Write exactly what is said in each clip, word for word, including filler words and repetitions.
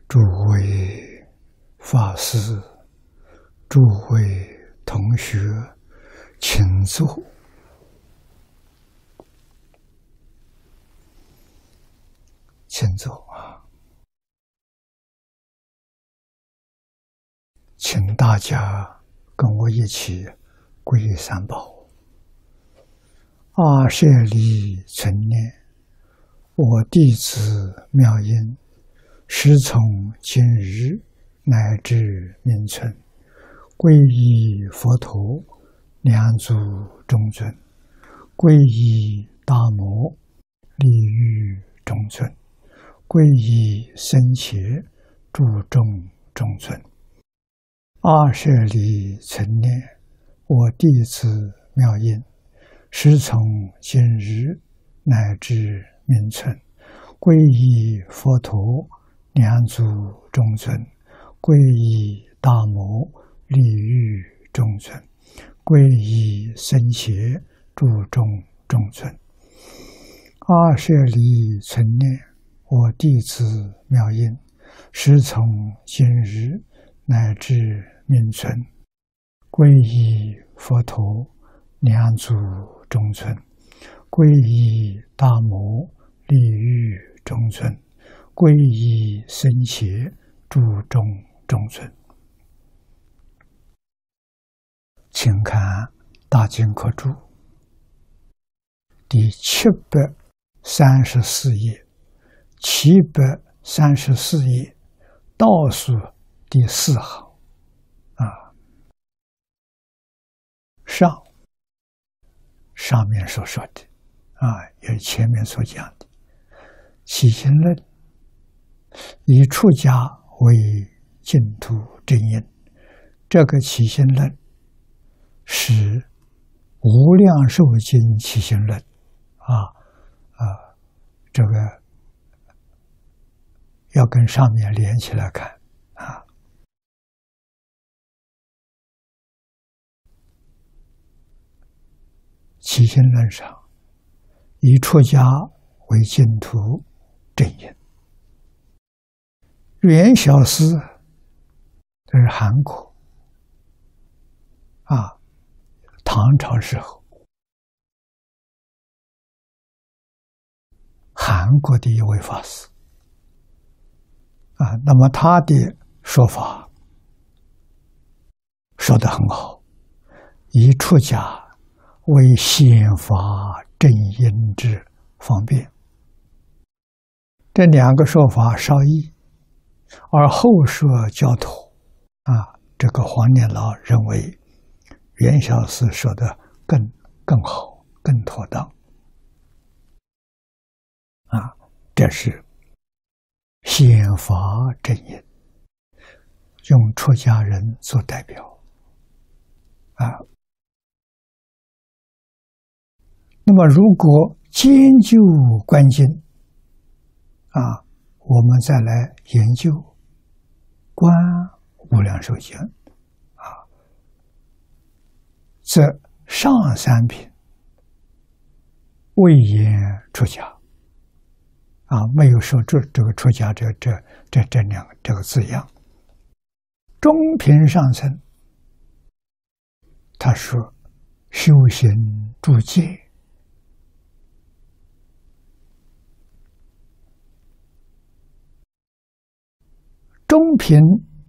诸位法师、诸位同学，请坐。请坐啊！请大家跟我一起皈依三宝。阿舍利存念，我弟子妙音，时从今日乃至明存，皈依佛陀，两足中尊；皈依大摩，利欲中尊；皈依僧伽，注重中尊。阿舍利存念，我弟子妙音，时从今日乃至明存，皈依佛陀，两足中尊；皈依大摩，利欲中尊；皈依僧伽，注重中尊。阿舍利存念，我弟子妙音，时从今日乃至明存，皈依佛陀，两足中尊；皈依大摩，利欲中尊；皈依僧伽，注重中尊。请看《大经科注》第七百三十四页，七百三十四页倒数第四行啊，上上面所说的啊，也是前面所讲的起心论，以出家为净土正因。这个起心论是无量寿经起心论啊啊，这个要跟上面连起来看啊。起心论上，以出家为净土正因。元小师，这是韩国啊，唐朝时候，韩国的一位法师啊，那么他的说法说得很好，以出家为显法正因之方便。这两个说法稍异，而后说较妥啊。这个黄念老认为元小师说的更更好，更妥当啊。这是显法正因，用出家人做代表啊。那么如果兼究观经啊，我们再来研究观无量寿经啊，则上三品未言出家啊，没有说这这个出家这这这这两个这个字样。中品上层他说修行住戒，中品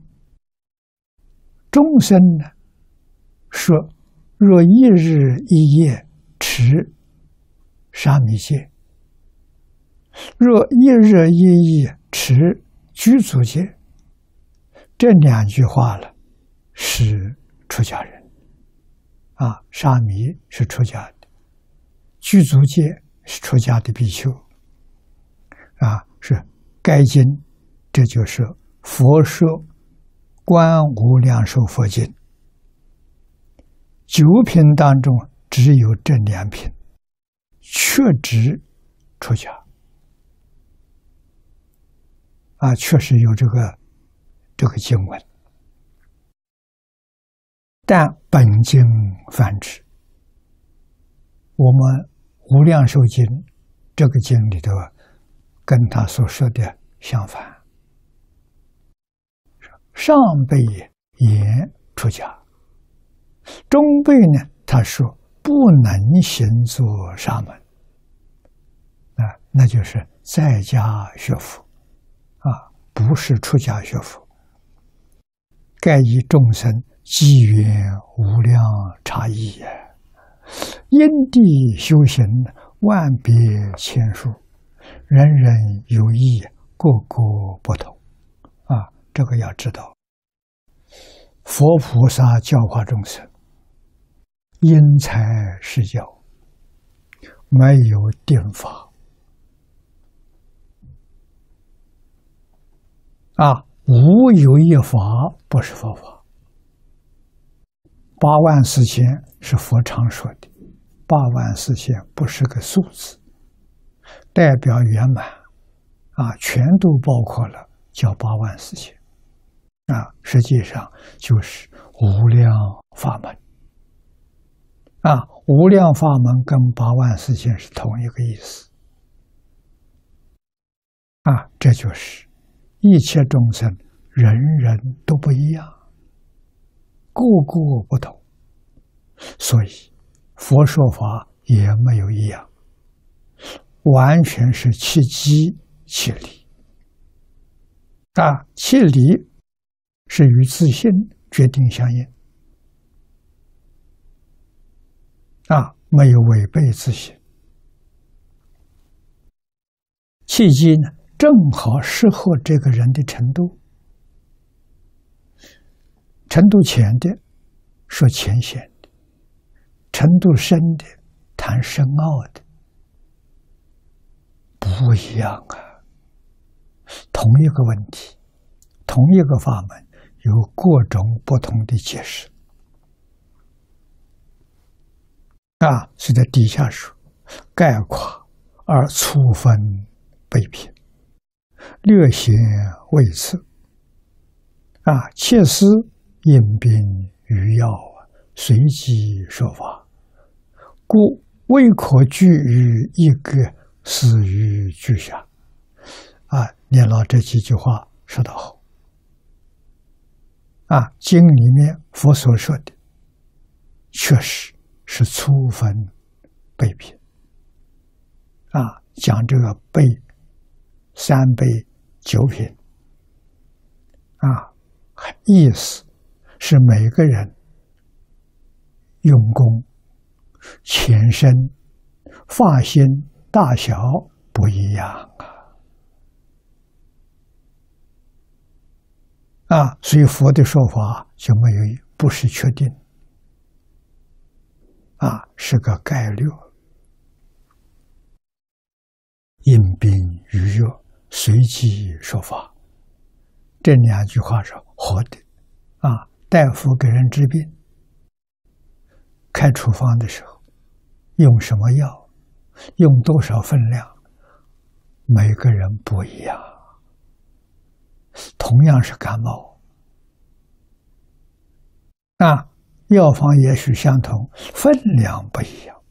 众生呢，说若一日一夜持沙弥戒，若一日一夜持具足戒，这两句话了是出家人啊，沙弥是出家的，具足戒是出家的比丘啊，是该经，这就是佛说观无量寿佛经九品当中只有这两品确指出家啊，确实有这个这个经文，但本经泛指，我们无量寿经这个经里头跟他所说的相反上辈言出家，中辈呢，他说不能行作沙门，啊，那就是在家学佛，啊，不是出家学佛。盖以众生机缘无量差异也，因地修行万别千殊，人人有异，个个不同。啊，这个要知道。佛菩萨教化众生，因材施教，没有定法。啊，无有一法不是佛法。八万四千是佛常说的，八万四千不是个数字，代表圆满，啊，全都包括了，叫八万四千。啊，实际上就是无量法门。啊，无量法门跟八万四千是同一个意思。啊，这就是一切众生人人都不一样，个个不同，所以佛说法也没有一样，完全是其机其理。啊，其理是与自性决定相应，啊，没有违背自性。契机呢，正好适合这个人的程度。程度浅的说浅显的，程度深的谈深奥的，不一样啊。同一个问题，同一个法门，有各种不同的解释。啊，是在底下说，概括而粗分备品，略显未次。啊，切思因病于药，随机说法，故未可拘于一个死于句下。啊，念老这几句话说得好。啊，经里面佛所说的，确实是粗分备品。啊，讲这个备三备九品。啊，意思是每个人用功、前身、发心大小不一样啊。啊，所以佛的说法就没有不是确定，啊，是个概率。因病于药，随机说法，这两句话是合的。啊，大夫给人治病，开处方的时候，用什么药，用多少分量，每个人不一样。同样是感冒，啊，药方也许相同，分量不一样。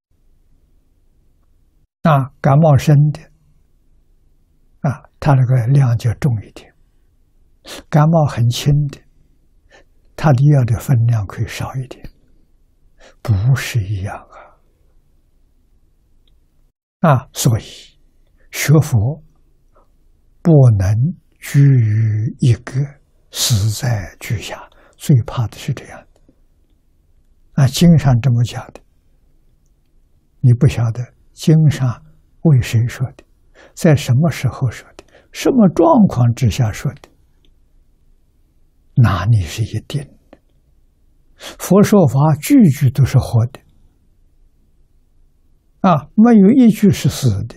啊，感冒深的，啊，它这个量就重一点；感冒很轻的，它的药的分量可以少一点，不是一样啊！啊，所以学佛不能居于一个，死在句下，最怕的是这样的。啊，经上这么讲的，你不晓得经上为谁说的，在什么时候说的，什么状况之下说的，哪里是一定的？佛说法句句都是活的，啊，没有一句是死的，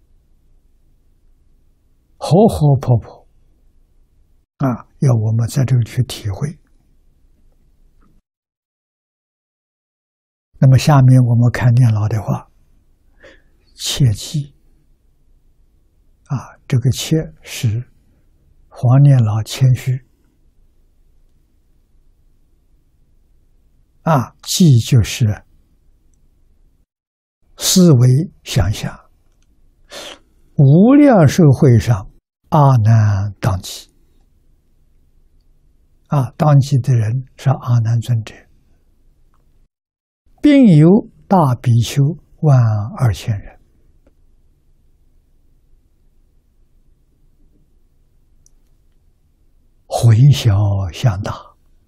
活活泼泼，啊，要我们在这里去体会。那么下面我们看念老的话，切记，啊，这个切是黄念老谦虚。啊，记就是思维想想，无量社会上阿难当记， 啊，当机的人是阿难尊者，并有大比丘万二千人。回小向大，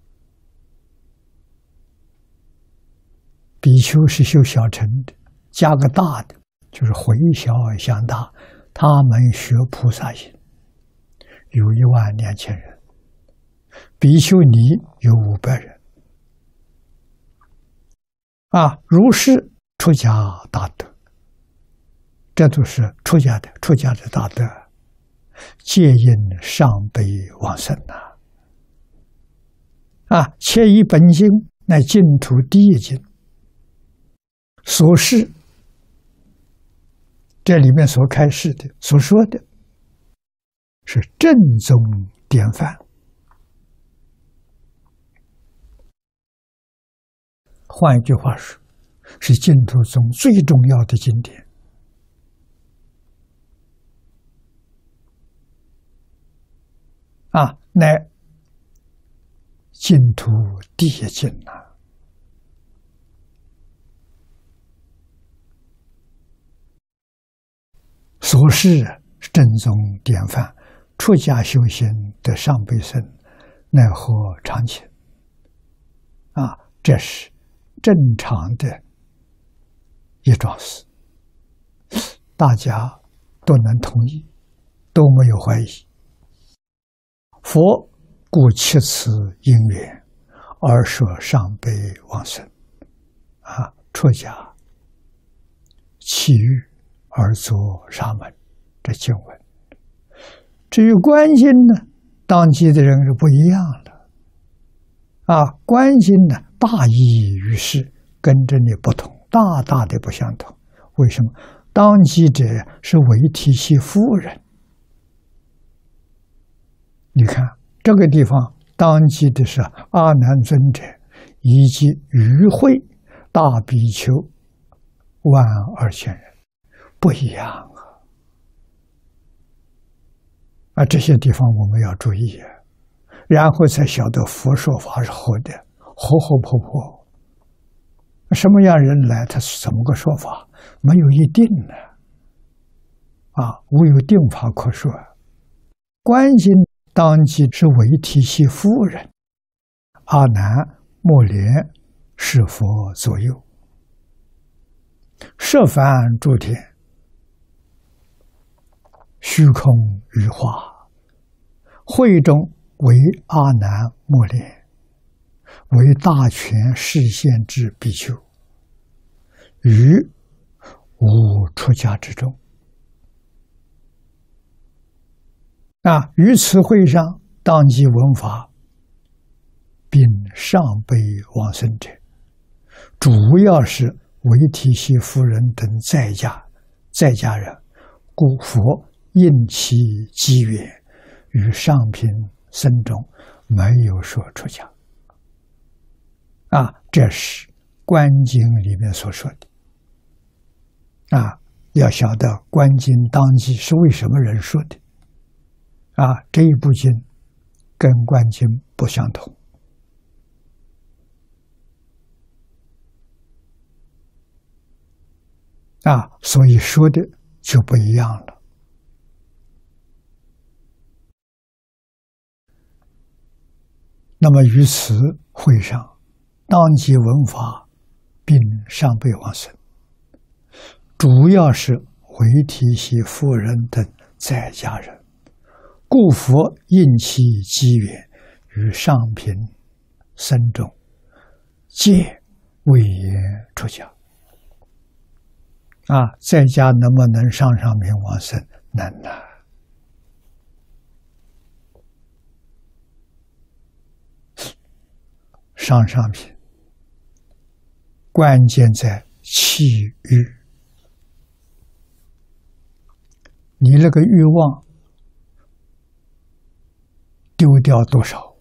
比丘是修小乘的，加个大的，就是回小向大。他们学菩萨行，有一万两千人，比丘尼有五百人。啊，如是出家大德，这都是出家的，出家的大德。皆因上辈往生呐！啊，切以本经乃净土第一经，所示这里面所开示的、所说的，是正宗典范。换一句话说，是净土中最重要的经典。啊，乃净土第一经啊！所示正宗典范，出家修行的上辈僧，奈何常情？啊，这是正常的一桩事，大家都能同意，都没有怀疑。佛故弃此因缘，而说上辈往生，啊，出家弃欲而作沙门，这经文。至于观心呢，当机的人是不一样的，啊，观心呢大异于世，跟这里不同，大大的不相同。为什么？当机者是为提系夫人。你看这个地方当机的是阿难尊者以及与会大比丘万二千人，不一样啊！啊，这些地方我们要注意啊，然后才晓得佛说法是活的，活活泼泼。什么样人来，他是怎么个说法？没有一定的啊，无有定法可说。观心当机是为提系夫人，阿难、莫莲是佛左右，摄凡诸天，虚空于化，会中为阿难、莫莲，为大权示现之比丘，于无出家之中。啊，于此会上，当机闻法，并上辈往生者，主要是为提系夫人等在家在家人，故佛应其机缘，与上品僧中没有说出家。啊，这是《观经》里面所说的。啊，要晓得《观经》当机是为什么人说的。啊，这一部经跟《观经》不相同。啊，所以说的就不一样了。那么于此会上，当机闻法，并上辈往生，主要是为提系夫人等在家人，故佛应其机缘，与上品僧众皆为言出家。啊，在家能不能上上品往生？能啊！上上品，关键在弃欲。你那个欲望丢掉多少？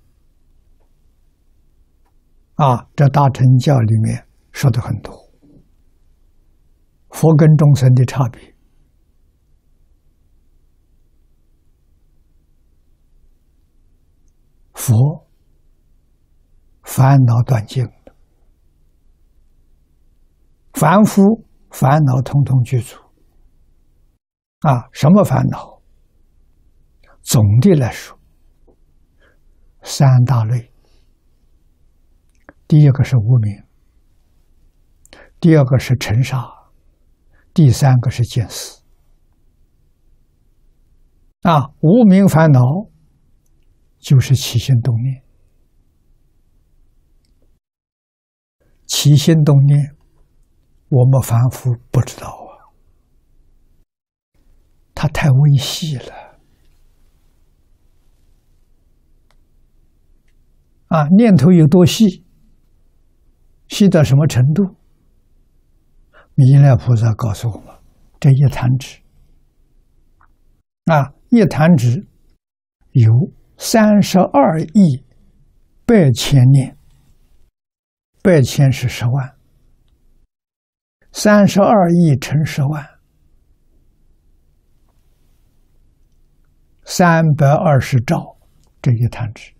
啊，这大乘教里面说的很多。佛跟众生的差别，佛烦恼断尽了，凡夫烦恼统统具足。啊，什么烦恼？总的来说，三大类。第一个是无明，第二个是尘沙，第三个是见思。啊，无明烦恼就是起心动念，起心动念，我们凡夫不知道啊，它太微细了。啊，念头有多细？细到什么程度？弥勒菩萨告诉我们，这一弹指，啊，一弹指有三十二亿百千念，百千是十万，三十二亿乘十万，三百二十兆，这一弹指。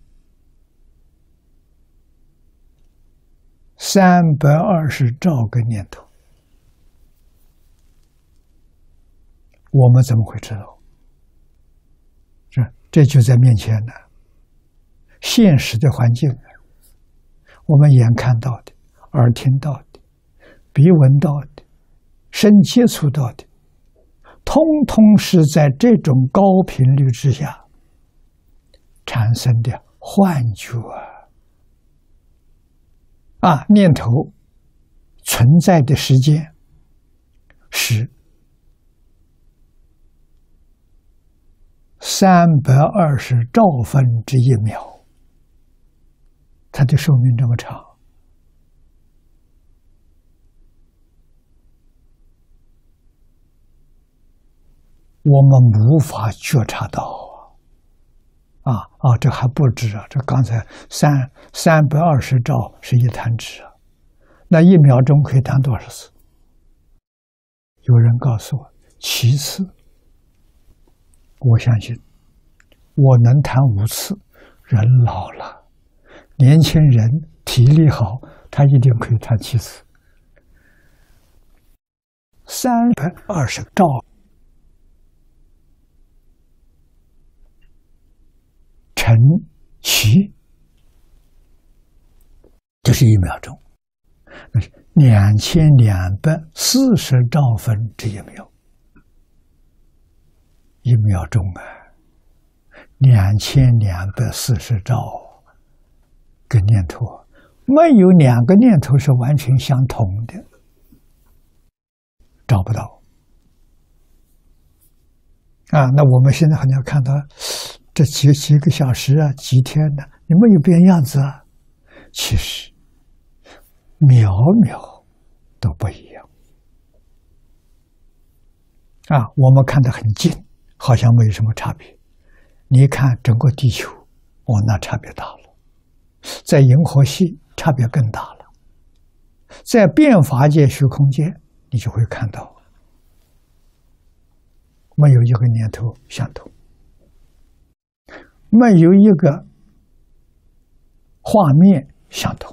三百二十兆个念头，我们怎么会知道？这这就在面前呢。现实的环境，我们眼看到的、耳听到的、鼻闻到的、身接触到的，通通是在这种高频率之下产生的幻觉啊！啊，念头存在的时间是三百二十兆分之一秒，它的寿命这么长。我们无法觉察到啊！啊，这还不止啊！这刚才三三百二十兆是一弹指啊，那一秒钟可以弹多少次？有人告诉我七次，我相信我能弹五次。人老了，年轻人体力好，他一定可以弹七次。三百二十兆。乘七就是一秒钟，那是两千两百四十兆分之一秒。一秒钟啊，两千两百四十兆个念头，没有两个念头是完全相同的，找不到。啊，那我们现在好像看到。这几几个小时啊，几天呢？你没有变样子啊？其实秒秒都不一样啊！我们看得很近，好像没有什么差别。你看整个地球，哦，那差别大了。在银河系差别更大了。在变法界虚空间，你就会看到，没有一个念头相同。没有一个画面相同，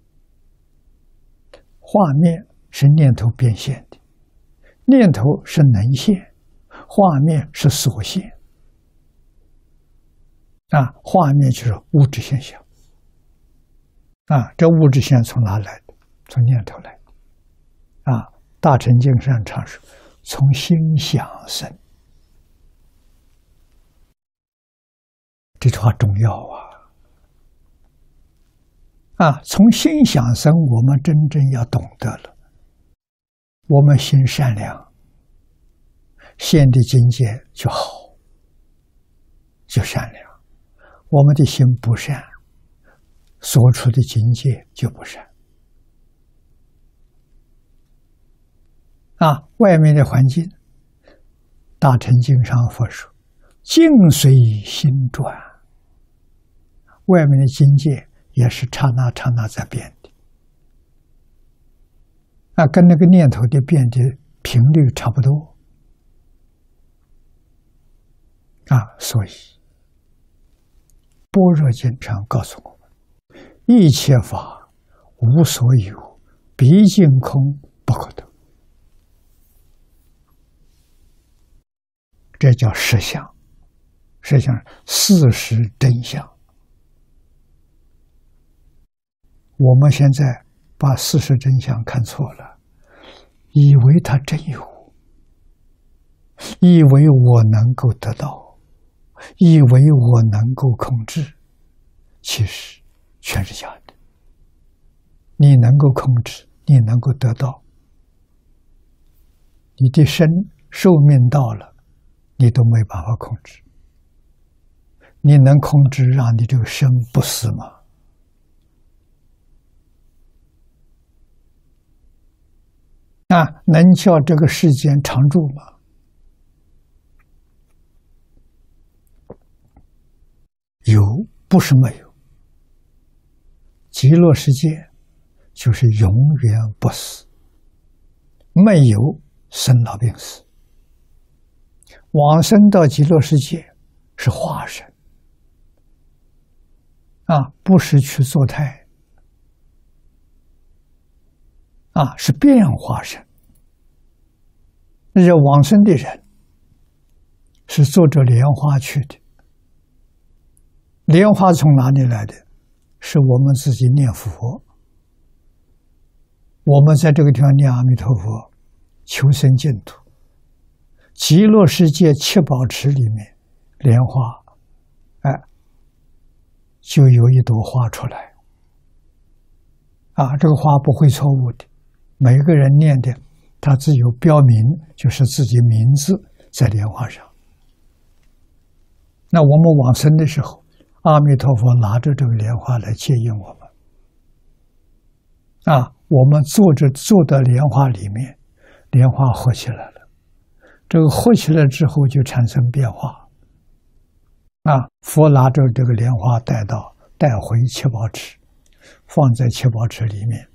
画面是念头变现的，念头是能现，画面是所现。啊，画面就是物质现象。啊，这物质现象从哪来的？从念头来的。啊，大乘经上常说，从心想生。这句话重要啊！啊，从心想生，我们真正要懂得了。我们心善良，现的境界就好，就善良；我们的心不善，所处的境界就不善。啊，外面的环境，大乘经上佛说，境随心转。外面的境界也是刹那刹那在变的，啊，跟那个念头的变的频率差不多，啊，所以般若经上告诉我们， 一切法无所有，毕竟空不可得。这叫实相，实相事实真相。我们现在把事实真相看错了，以为它真有，以为我能够得到，以为我能够控制，其实全是假的。你能够控制，你能够得到，你的生寿命到了，你都没办法控制。你能控制让你这个生不死吗？啊，能叫这个世间常住吗？有，不是没有。极乐世界就是永远不死，没有生老病死。往生到极乐世界是化身啊，不是去做胎啊，是变化身。那些往生的人是坐着莲花去的，莲花从哪里来的？是我们自己念佛，我们在这个地方念阿弥陀佛，求生净土。极乐世界七宝池里面，莲花，哎，就有一朵花出来。啊，这个花不会错误的，每个人念的，他自有标明，就是自己名字在莲花上。那我们往生的时候，阿弥陀佛拿着这个莲花来接引我们。啊，我们坐着坐到莲花里面，莲花活起来了。这个活起来之后就产生变化。啊，佛拿着这个莲花带到带回七宝池，放在七宝池里面，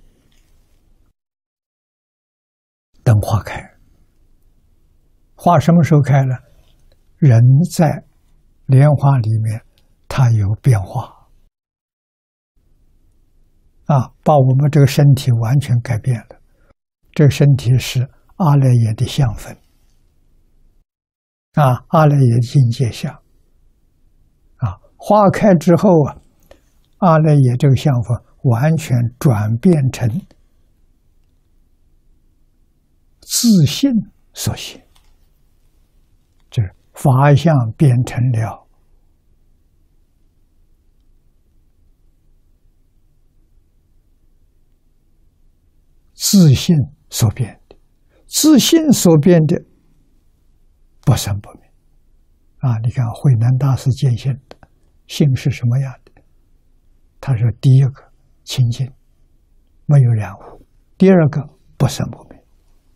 等花开。花什么时候开呢？人在莲花里面，它有变化。啊，把我们这个身体完全改变了。这个身体是阿赖耶的相分。啊，阿赖耶境界相。啊，花开之后啊，阿赖耶这个相分完全转变成自性所现，就是法相变成了自性所变的，自性所变的不生不灭。啊，你看慧能大师见性的性是什么样的？他说：第一个清净，没有染污；第二个不生不灭。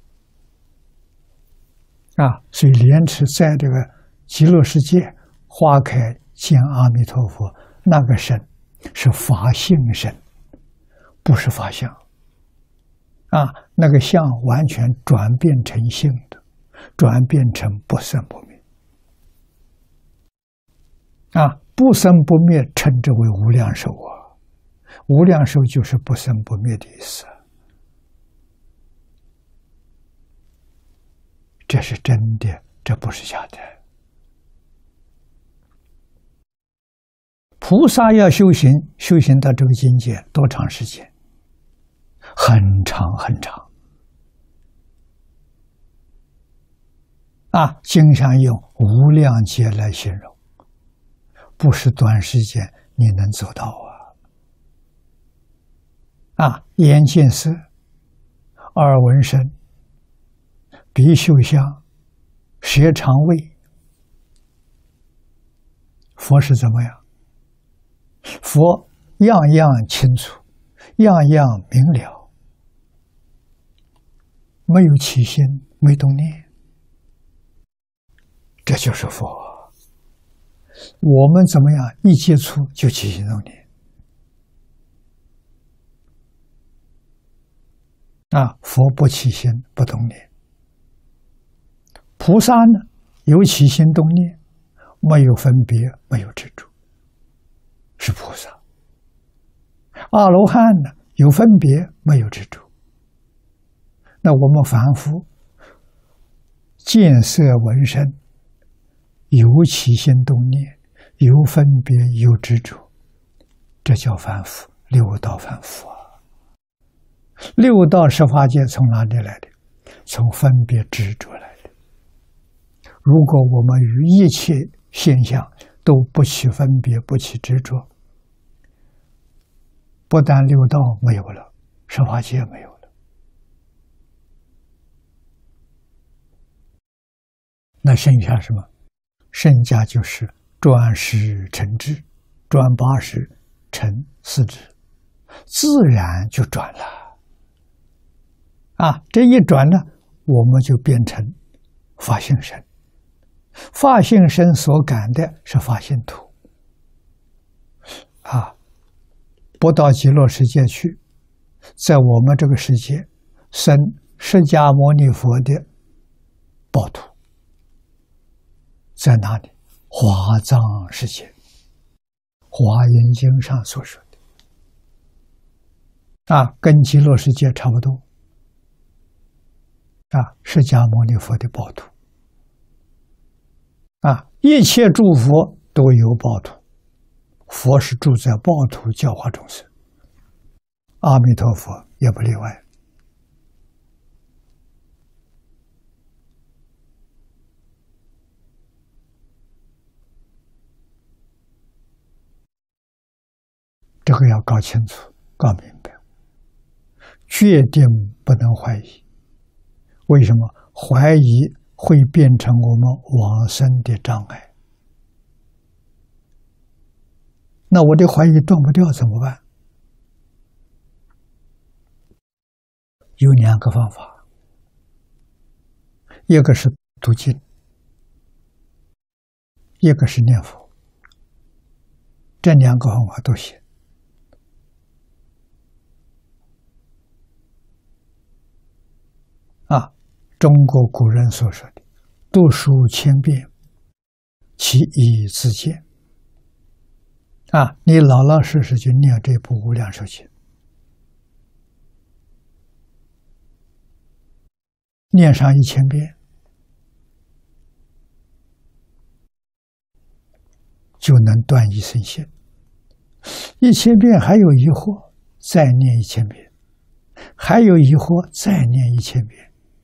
啊，所以莲池在这个极乐世界花开见阿弥陀佛，那个身是法性身，不是法相。啊，那个相完全转变成性的，转变成不生不灭。啊，不生不灭称之为无量寿啊，无量寿就是不生不灭的意思。这是真的，这不是假的。菩萨要修行，修行到这个境界多长时间？很长很长。啊，经常用无量劫来形容，不是短时间你能做到啊！啊，眼见色，耳闻声，鼻嗅香，舌尝味。佛是怎么样？佛样样清楚，样样明了，没有起心，没动念，这就是佛。我们怎么样？一接触就起心动念啊！佛不起心不动念，菩萨呢有起心动念，没有分别，没有执着，是菩萨。 阿罗汉呢，有分别，没有执着。那我们凡夫见色闻声，有起心动念，有分别，有执着，这叫凡夫，六道凡夫啊。六道十法界从哪里来的？从分别执着来的。如果我们与一切现象都不起分别，不起执着，不但六道没有了，十法界没有了，那剩下什么？剩下就是转识成智，转八识成四智，自然就转了。啊，这一转呢，我们就变成法性身。法性身所感的是法性土。啊，不到极乐世界去，在我们这个世界生释迦牟尼佛的报土，在哪里？华藏世界，《华严经》上所说的，啊，跟极乐世界差不多。啊，释迦牟尼佛的报土，啊，一切诸佛都有报土，佛是住在报土教化众生，阿弥陀佛也不例外。这个要搞清楚、搞明白，决定不能怀疑。为什么？怀疑会变成我们往生的障碍。那我的怀疑断不掉怎么办？有两个方法，一个是读经，一个是念佛，这两个方法都行。啊，中国古人所说的“读书千遍，其义自见”。啊，你老老实实去念这部《无量寿经》，念上一千遍，就能断一生信。一千遍还有疑惑，再念一千遍；还有疑惑，再念一千遍。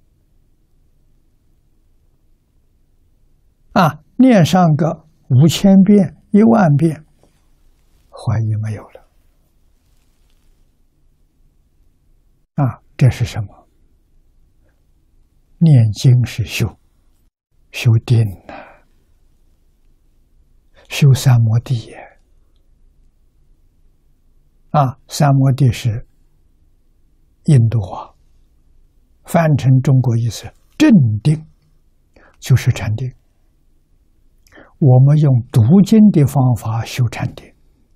啊，念上个五千遍、一万遍，怀疑没有了。啊，这是什么？念经是修，修定呐、啊，修三摩地也。啊，三摩地是印度话，翻成中国意思，正定就是禅定。我们用读经的方法修禅定，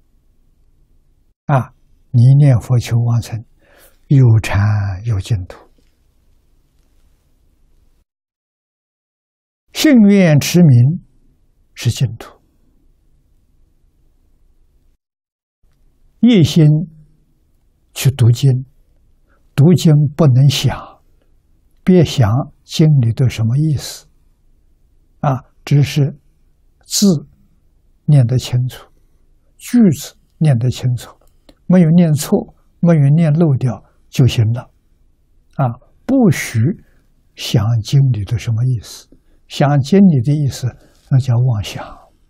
啊，你念佛求往生，有禅有净土。信愿持名是净土，一心去读经，读经不能想，别想经里的什么意思，啊，只是字念得清楚，句子念得清楚，没有念错，没有念漏掉就行了。啊，不许想经里的什么意思，想经里的意思那叫妄想。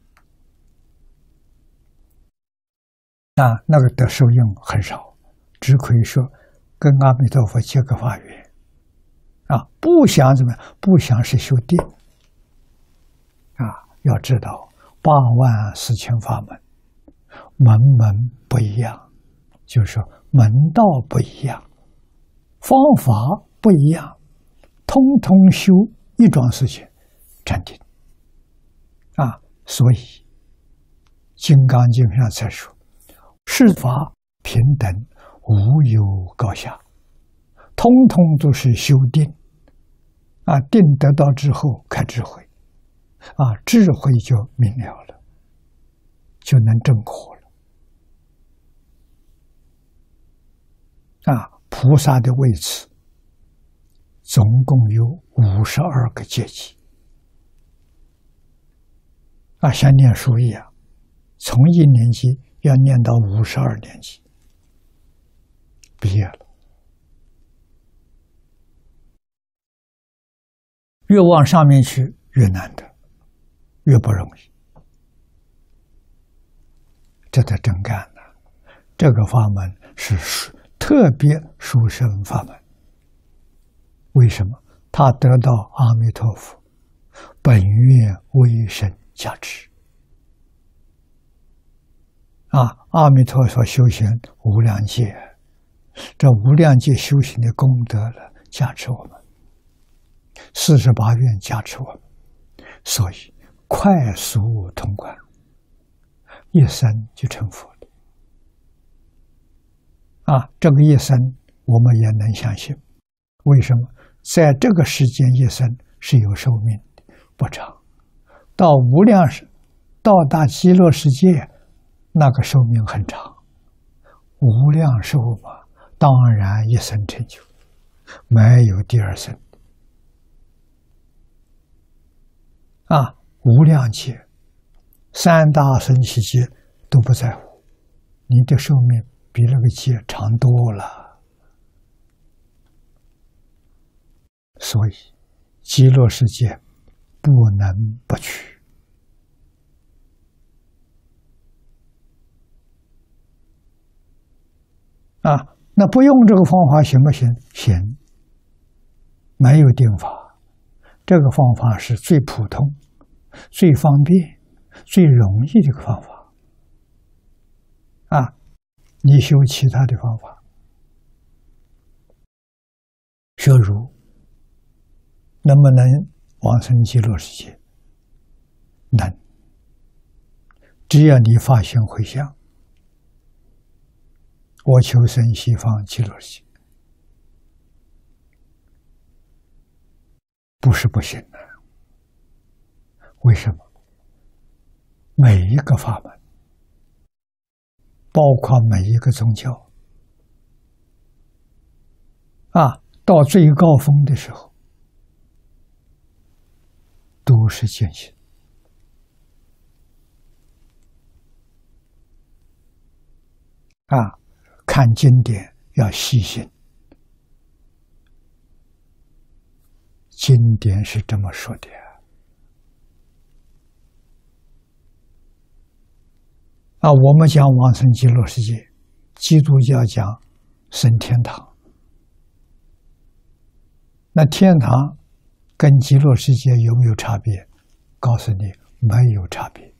啊，那个得受用很少，只可以说跟阿弥陀佛结个法缘。啊，不想怎么样？不想是修定。啊，要知道八万四千法门，门门不一样，就是说门道不一样，方法不一样，通通修一桩事情，禅定。啊，所以《金刚经》上才说，世法平等，无有高下，通通都是修定。啊，定得到之后开智慧，啊，智慧就明了了，就能证果了。 啊，菩萨的位次总共有五十二个阶级。啊，像念书一样，从一年级要念到五十二年级，毕业了。越往上面去，越难得，越不容易。这才真干呢。这个法门是特别殊胜法门。为什么？他得到阿弥陀佛本愿威神加持。啊，阿弥陀佛修行无量劫，这无量劫修行的功德了，加持我们。四十八愿加持我们，所以快速通关，一生就成佛了。啊，这个一生我们也能相信。为什么？在这个世间一生是有寿命的，不长。到无量世，到达极乐世界，那个寿命很长。无量寿嘛，当然一生成就，没有第二生。啊，无量劫，三大生起劫都不在乎，你的寿命比那个劫长多了。所以，极乐世界不能不去。啊，那不用这个方法行不行？行，没有定法，这个方法是最普通、最方便、最容易的一个方法。啊，你修其他的方法，学儒能不能往生极乐世界？能，只要你发心回向，我求生西方极乐世界，不是不行的。为什么？每一个法门，包括每一个宗教，啊，到最高峰的时候，都是见性。啊，看经典要细心，经典是这么说的。啊，我们讲往生极乐世界，基督教讲升天堂。那天堂跟极乐世界有没有差别？告诉你，没有差别。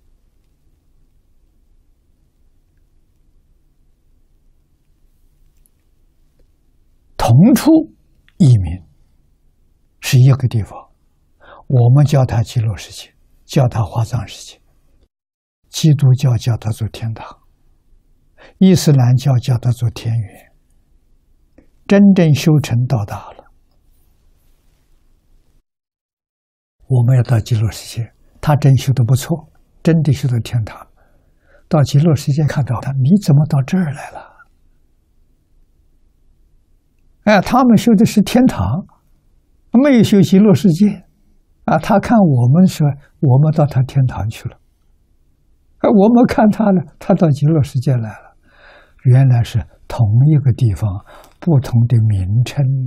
同处异名，是一个地方，我们叫它极乐世界，叫它华藏世界。基督教叫它做天堂，伊斯兰教叫它做天园。真正修成到达了，我们要到极乐世界，他真修得不错，真的修到天堂。到极乐世界看到他，你怎么到这儿来了？哎，他们修的是天堂，没有修极乐世界。啊，他看我们说，我们到他天堂去了。我们看他呢，他到极乐世界来了，原来是同一个地方，不同的名称呢，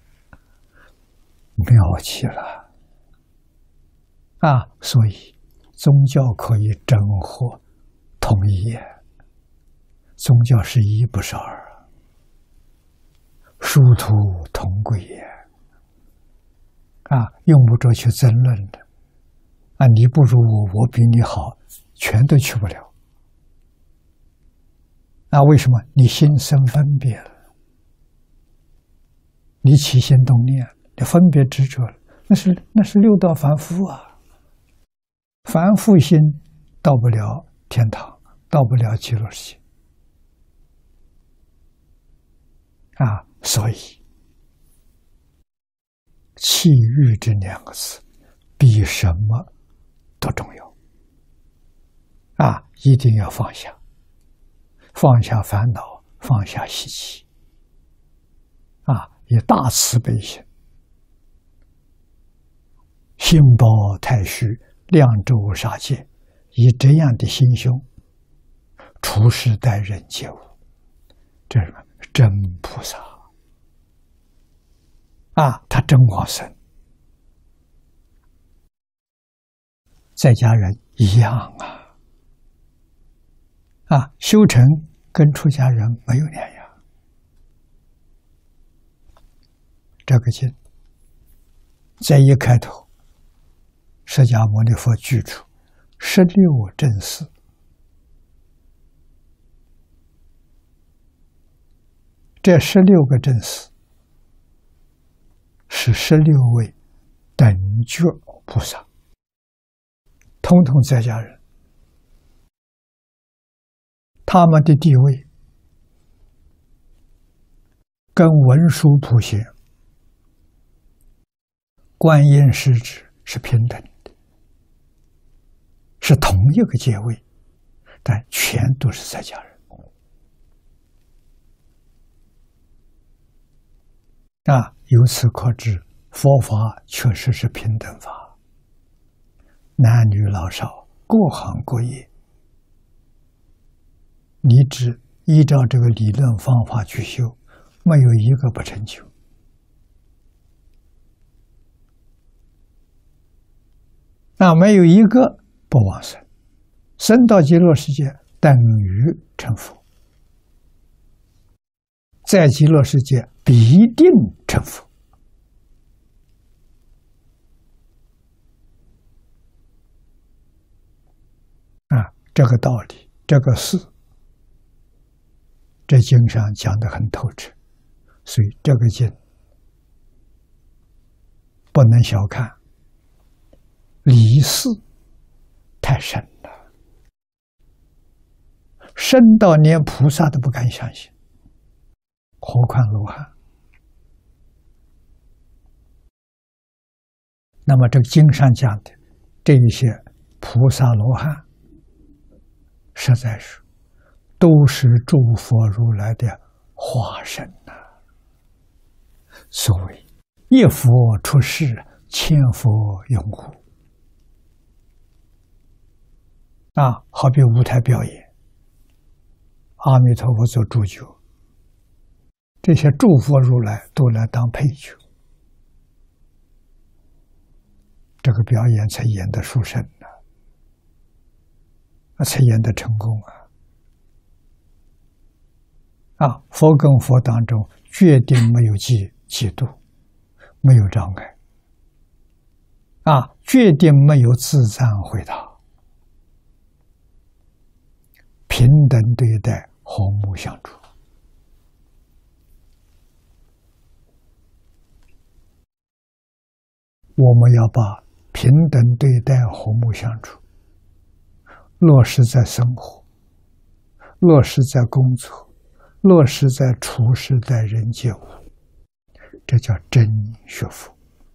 妙极了啊！所以宗教可以整合统一，宗教是一不是二，殊途同归也啊！用不着去争论的啊！你不如我，我比你好。全都去不了，那为什么？你心生分别了，你起心动念，你分别执着了，那是那是六道凡夫啊，凡夫心到不了天堂，到不了极乐世界啊，所以弃欲这两个字比什么都重要。啊，一定要放下，放下烦恼，放下习气， 以大慈悲心，心包太虚，量周杀戒，以这样的心胸处世待人接物，这是真菩萨啊！他真往生，在家人一样啊！啊，修成跟出家人没有两样。这个经在一开头，释迦牟尼佛举出十六正士，这十六个正士是十六位等觉菩萨，统统在家人，他们的地位跟文殊普贤、观音师侄是平等的，是同一个阶位，但全都是在家人啊！由此可知，佛法确实是平等法，男女老少各行各业，你只依照这个理论方法去修，没有一个不成就。那没有一个不往生，生到极乐世界等于成佛，在极乐世界必定成佛啊！这个道理，这个事，这经上讲得很透彻，所以这个经不能小看。理事太深了，深到连菩萨都不敢相信，何况罗汉。那么这个经上讲的这一些菩萨罗汉，实在是都是诸佛如来的化身呐、啊。所谓一佛出世，千佛拥护。啊，好比舞台表演，阿弥陀佛做主角，这些诸佛如来都来当配角，这个表演才演得殊胜呢、啊，才演得成功啊！啊，佛跟佛当中决定没有嫉嫉妒，没有障碍，啊，决定没有自赞回答。平等对待，和睦相处。我们要把平等对待、和睦相处落实在生活，落实在工作，落实在处事待人接物，这叫真学佛。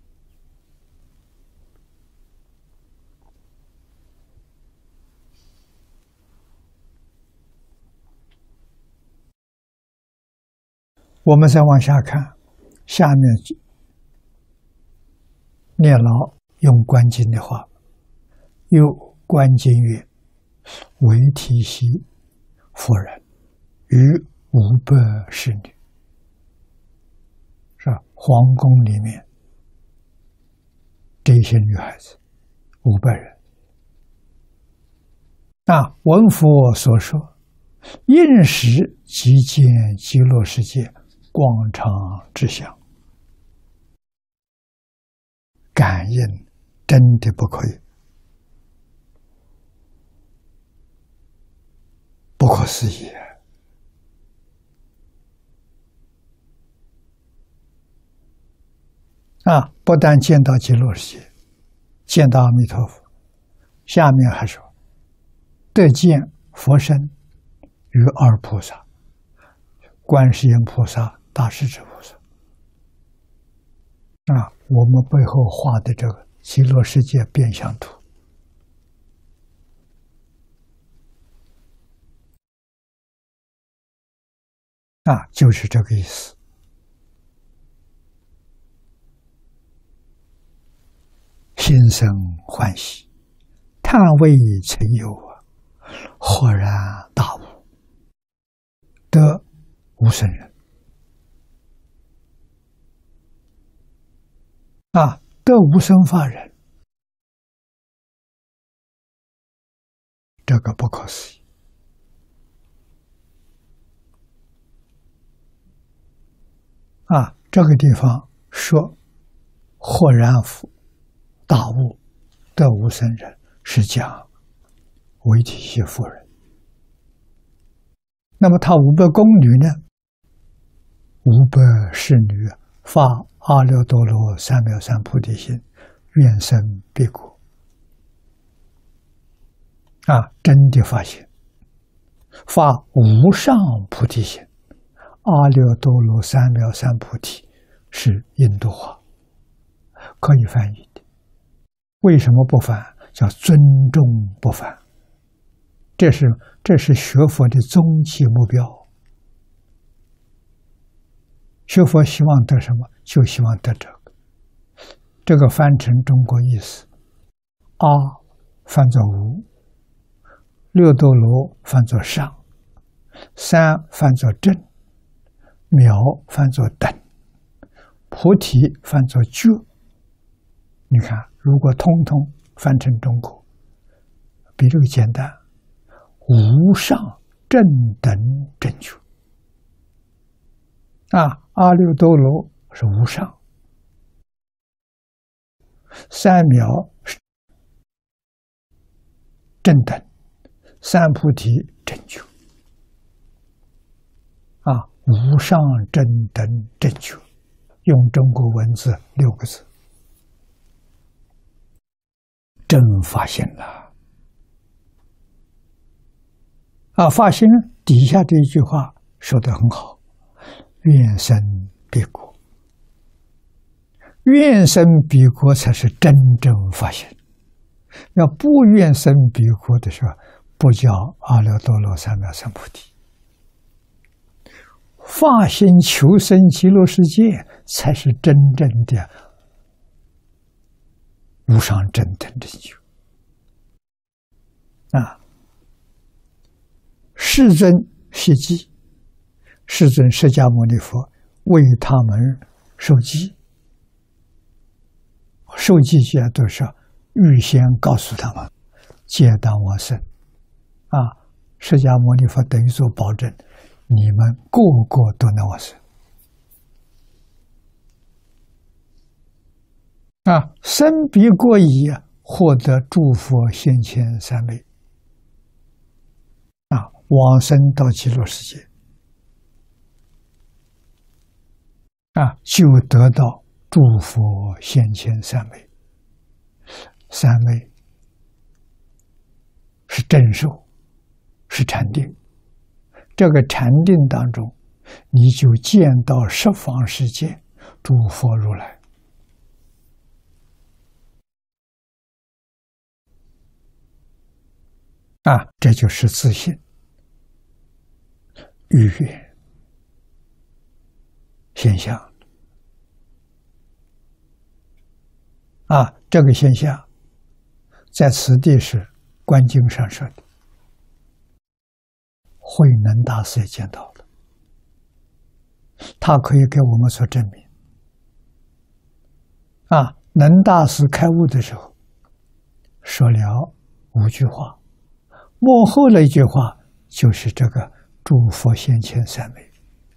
我们再往下看，下面念老用观经的话，又观经曰：“为体系夫人与五百侍女。”是吧？皇宫里面这些女孩子五百人。那闻佛所说，应时即见极乐世界广长之相，感应真的不可以，不可思议啊！不但见到极乐世界，见到阿弥陀佛，下面还说得见佛身与二菩萨，观世音菩萨、大势至菩萨。啊，我们背后画的这个极乐世界变相图，啊，就是这个意思。 心生欢喜，叹谓曾有啊，豁然大悟，得无生人啊，得无生法忍，这个不可思议啊！这个地方说豁然大悟，得无生人，是讲维提西夫人。那么他五百宫女呢？五百侍女发阿耨多罗三藐三菩提心，愿生彼国。啊，真的发现，发无上菩提心，阿耨多罗三藐三菩提是印度话，可以翻译的。为什么不翻？叫尊重不翻。这是这是学佛的终极目标。学佛希望得什么？就希望得这个。这个翻成中国意思，阿翻作无，六多罗翻作上，三翻作正，藐翻作等，菩提翻作觉。你看，如果通通翻成中国，比这个简单。无上正等正觉啊，阿耨多罗是无上，三藐是正等，三菩提正觉啊，无上正等正觉，用中国文字六个字，真发现了。啊，发现底下这一句话说得很好，愿生彼国，愿生彼国才是真正发现。要不愿生彼国的时候，不叫阿耨多罗三藐三菩提。发心求生极乐世界，才是真正的无上正等正觉啊。世尊悉记，世尊释迦牟尼佛为他们受记，受记记啊，都是预先告诉他们，皆当往生啊！释迦牟尼佛等于做保证，你们个个都能往生啊！生彼国已，获得诸佛现前三昧。往生到极乐世界啊，就得到诸佛现前三昧。三昧是正受，是禅定。这个禅定当中，你就见到十方世界诸佛如来啊，这就是自信。愉悦现象啊，这个现象在此地是观经上说的，慧能大师也见到了，他可以给我们所证明啊。能大师开悟的时候说了五句话，幕后的一句话就是这个诸佛现前三昧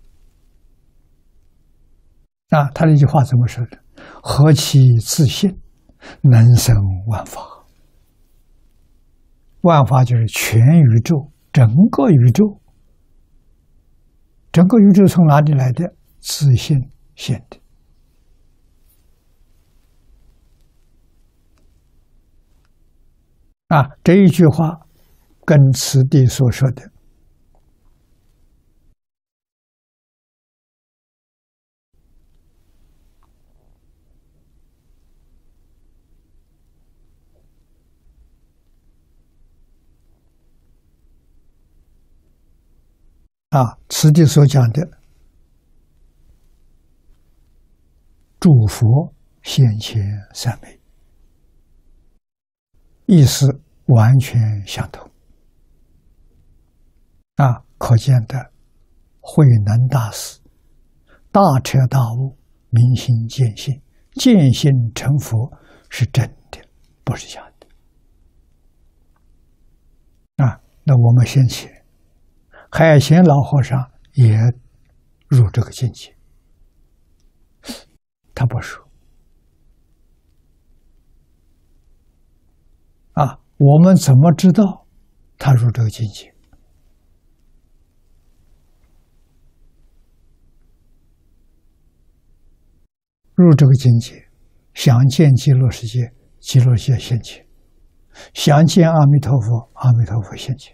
啊，他这句话怎么说的？何其自信，能生万法。万法就是全宇宙，整个宇宙，整个宇宙从哪里来的？自信现的啊！这一句话跟此地所说的啊，此地所讲的诸佛现前三昧意思完全相同。啊，可见的慧能大师大彻大悟，明心见性，见性成佛是真的，不是假的。啊，那我们先前海贤老和尚也入这个境界，他不说。啊，我们怎么知道他入这个境界？入这个境界，想见极乐世界，极乐世界现前；想见阿弥陀佛，阿弥陀佛现前。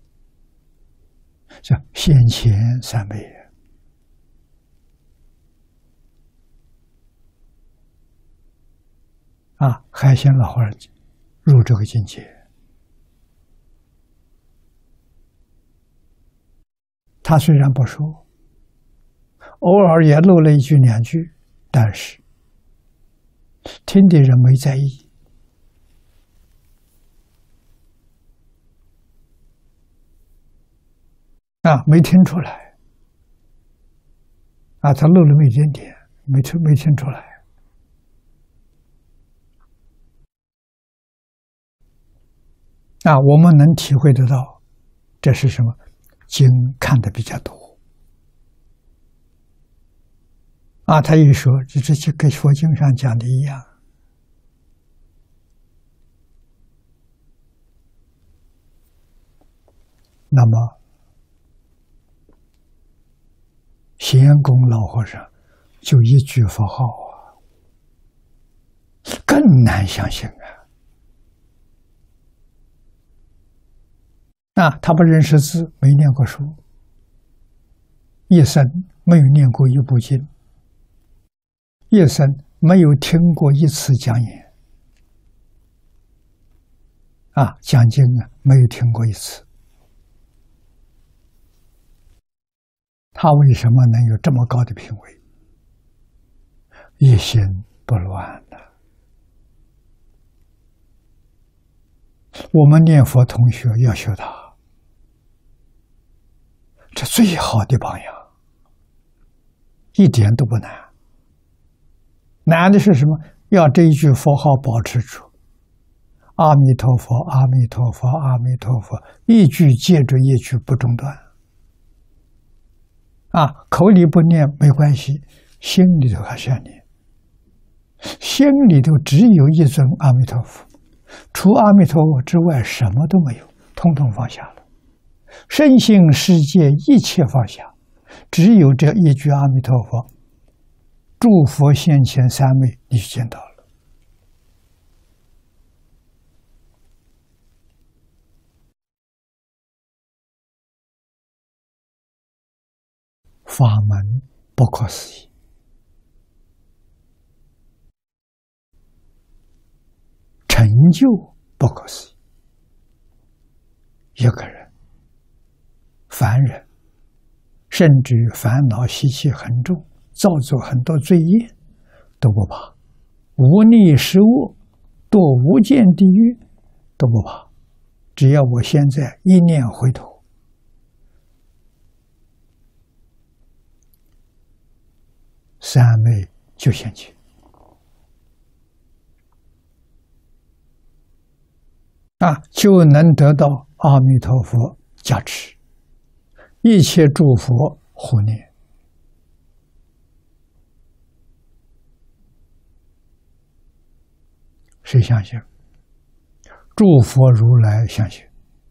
这现前三昧啊！海鲜老和尚入这个境界，他虽然不说，偶尔也漏了一句两句，但是听的人没在意。啊，没听出来，啊，他漏了一点点，没听没听出来。啊，我们能体会得到，这是什么？经看的比较多。啊，他一说，这这就跟佛经上讲的一样。那么，贤公老和尚就一句佛号啊，更难相信啊！啊，他不认识字，没念过书，一生没有念过一部经，一生没有听过一次讲演，啊，讲经啊，没有听过一次。他为什么能有这么高的品位？一心不乱呢？我们念佛同学要学他。这最好的榜样，一点都不难。难的是什么？要这一句佛号保持住，阿弥陀佛，阿弥陀佛，阿弥陀佛，一句接着一句不中断。啊，口里不念没关系，心里头还是要念。心里头只有一尊阿弥陀佛，除阿弥陀佛之外什么都没有，统统放下了。身心世界一切放下，只有这一句阿弥陀佛，诸佛现前三昧，你就见到了。法门不可思议，成就不可思议。一个人凡人，甚至于烦恼习气很重，造作很多罪业，都不怕；无逆失恶，堕无间地狱，都不怕。只要我现在一念回头，三昧就现前。啊，就能得到阿弥陀佛加持。一切诸佛护念，谁相信？诸佛如来相信，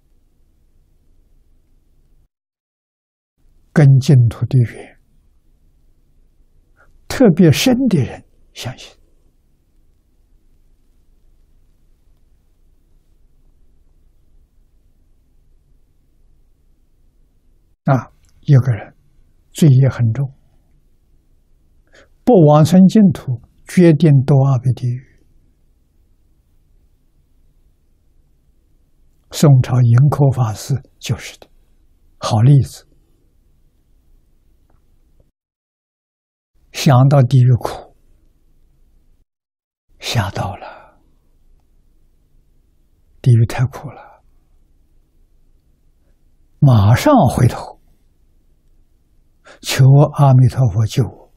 跟净土的缘特别深的人相信。啊，一个人罪业很重，不往生净土，决定堕阿鼻地狱。宋朝盈科法师就是的好例子。想到地狱苦，吓到了， 地狱太苦了，马上回头求阿弥陀佛救我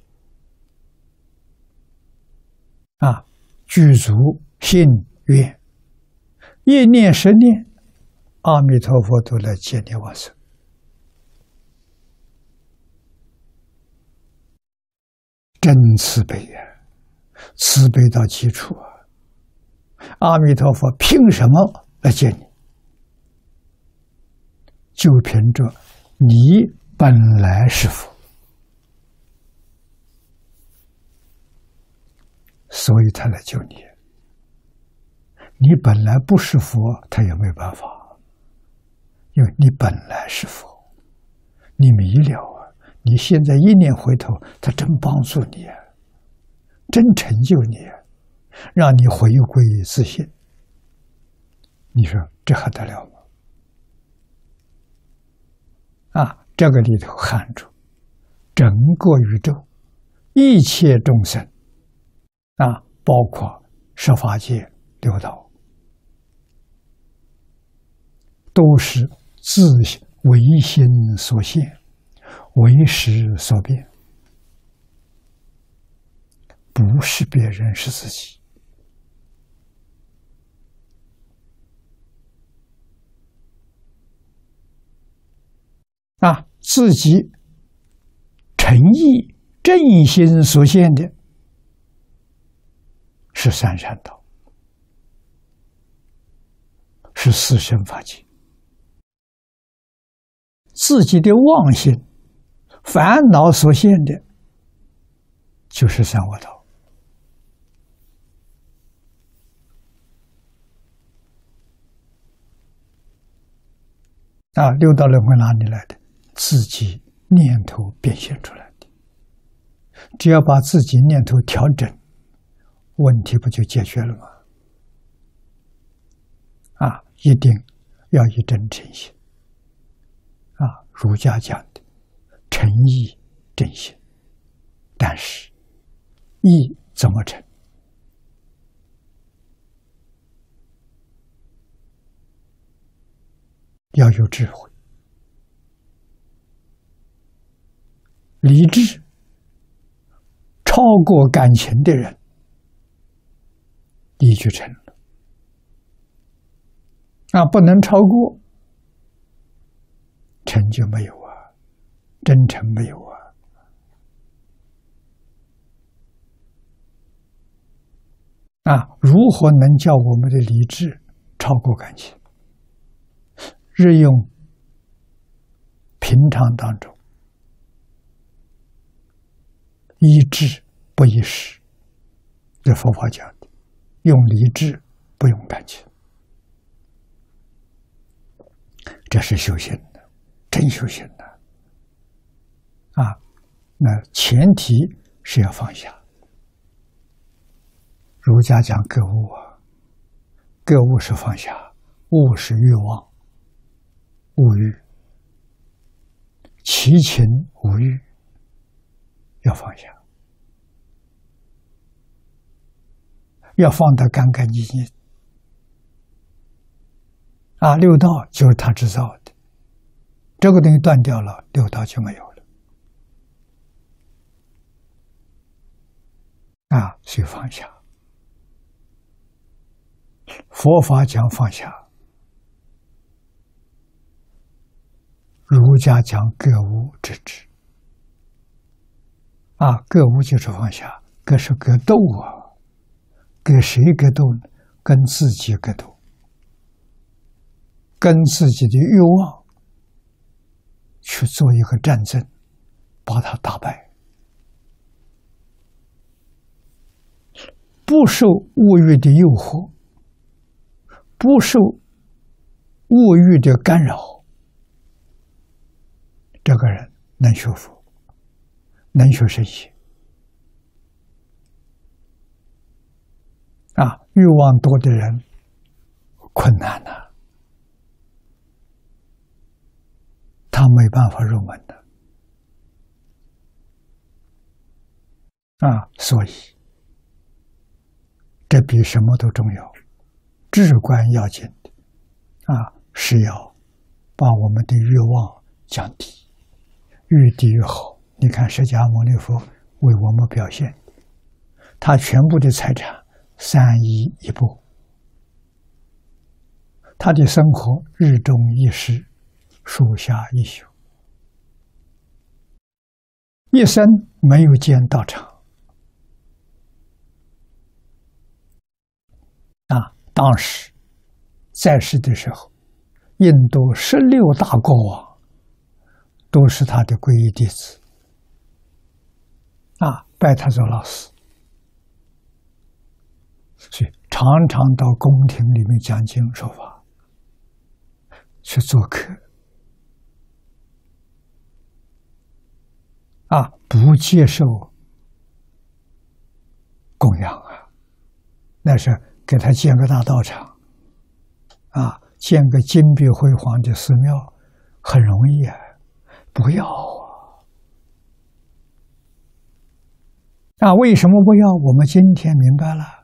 啊！具足信愿，一念十念，阿弥陀佛都来接你往生。真慈悲呀、啊，慈悲到极处啊！阿弥陀佛凭什么来接你？就凭着你本来是佛，所以他来救你。你本来不是佛，他也没办法，因为你本来是佛，你迷了啊！你现在一念回头，他真帮助你啊，真成就你啊，让你回归自信。你说这还得了吗？啊，这个里头含着整个宇宙一切众生啊，包括十法界六道，都是自唯心所现，为识所变，不是别人，是自己。啊，自己诚意正心所现的是三善道，是四圣法界。自己的妄心烦恼所现的就是三恶道。啊，六道轮回哪里来的？自己念头变现出来的。只要把自己念头调整，问题不就解决了吗？啊，一定要以真诚心。啊，儒家讲的诚意正心，但是意怎么成？要有智慧。理智超过感情的人，意就成了。啊，不能超过，成就没有啊，真诚没有啊。啊，如何能叫我们的理智超过感情？日用平常当中，依智不依识，这佛法讲的，用理智不用感情，这是修行的，真修行的啊！那前提是要放下。儒家讲格物啊，格物是放下，物是欲望，物欲，其情无欲，要放下，要放得干干净净。啊，六道就是他制造的，这个东西断掉了，六道就没有了。啊，所以放下。佛法讲放下，儒家讲格物致知。啊，格物就是放下，格是格斗啊，跟谁格斗呢？跟自己格斗，跟自己的欲望去做一个战争，把它打败，不受物欲的诱惑，不受物欲的干扰，这个人能学佛，能学圣贤。啊，欲望多的人困难了、啊，他没办法入门的。啊，所以这比什么都重要，至关要紧的啊，是要把我们的欲望降低，越低越好。你看释迦牟尼佛为我们表现，他全部的财产三衣一钵，他的生活日中一食，树下一宿，一生没有见道场。啊，当时在世的时候，印度十六大国王都是他的皈依弟子，啊，拜他做老师，所以常常到宫廷里面讲经说法，去做客，啊，不接受供养啊，那是给他建个大道场，啊，建个金碧辉煌的寺庙，很容易啊，不要啊！啊，为什么不要？我们今天明白了。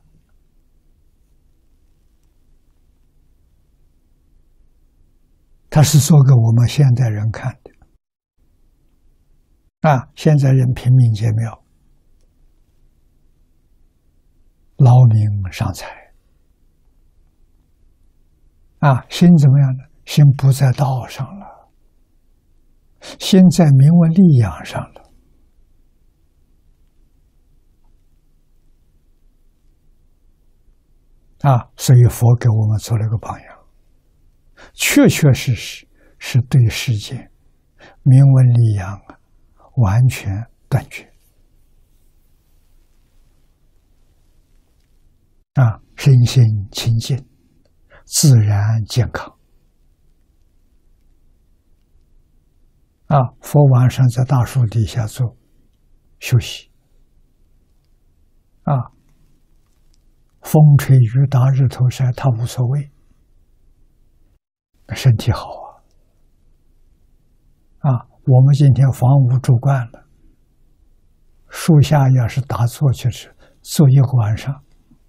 他是做给我们现代人看的，啊，现在人拼命建庙，劳民伤财，啊，心怎么样呢？心不在道上了，心在名闻利养上了。啊，所以佛给我们做了个榜样，确确实实是对世间名闻利养啊完全断绝。啊，身心清净，自然健康。啊，佛晚上在大树底下做休息，啊，风吹雨打日头晒他无所谓，身体好啊。啊，我们今天房屋住惯了，树下要是打坐去是坐一个晚上，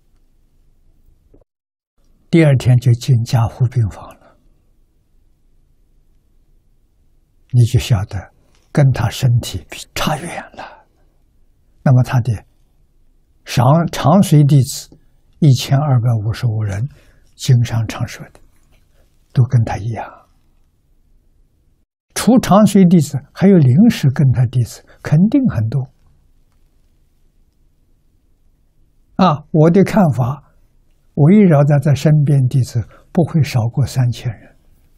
第二天就进加护病房了，你就晓得跟他身体比差远了。那么他的长长随弟子一千二百五十五人，经上常说的，都跟他一样。除长随弟子，还有临时跟他弟子，肯定很多。啊，我的看法，围绕在他身边弟子不会少过三千人。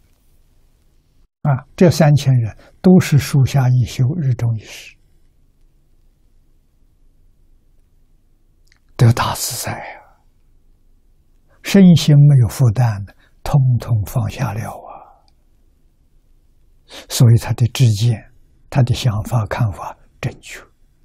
啊，这三千人都是树下一宿，日中一食，得大自在呀、啊，身心没有负担的，通通放下了啊。所以他的知见，他的想法看法正确，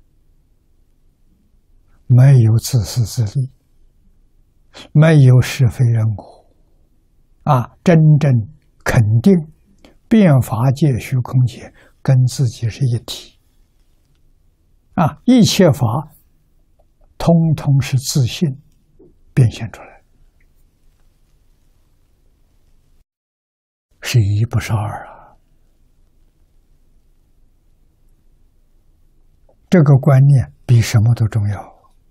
没有自私自利，没有是非人我，啊，真正肯定变法界虚空界跟自己是一体，啊，一切法通通是自信变现出来，是一不是二啊。这个观念比什么都重要。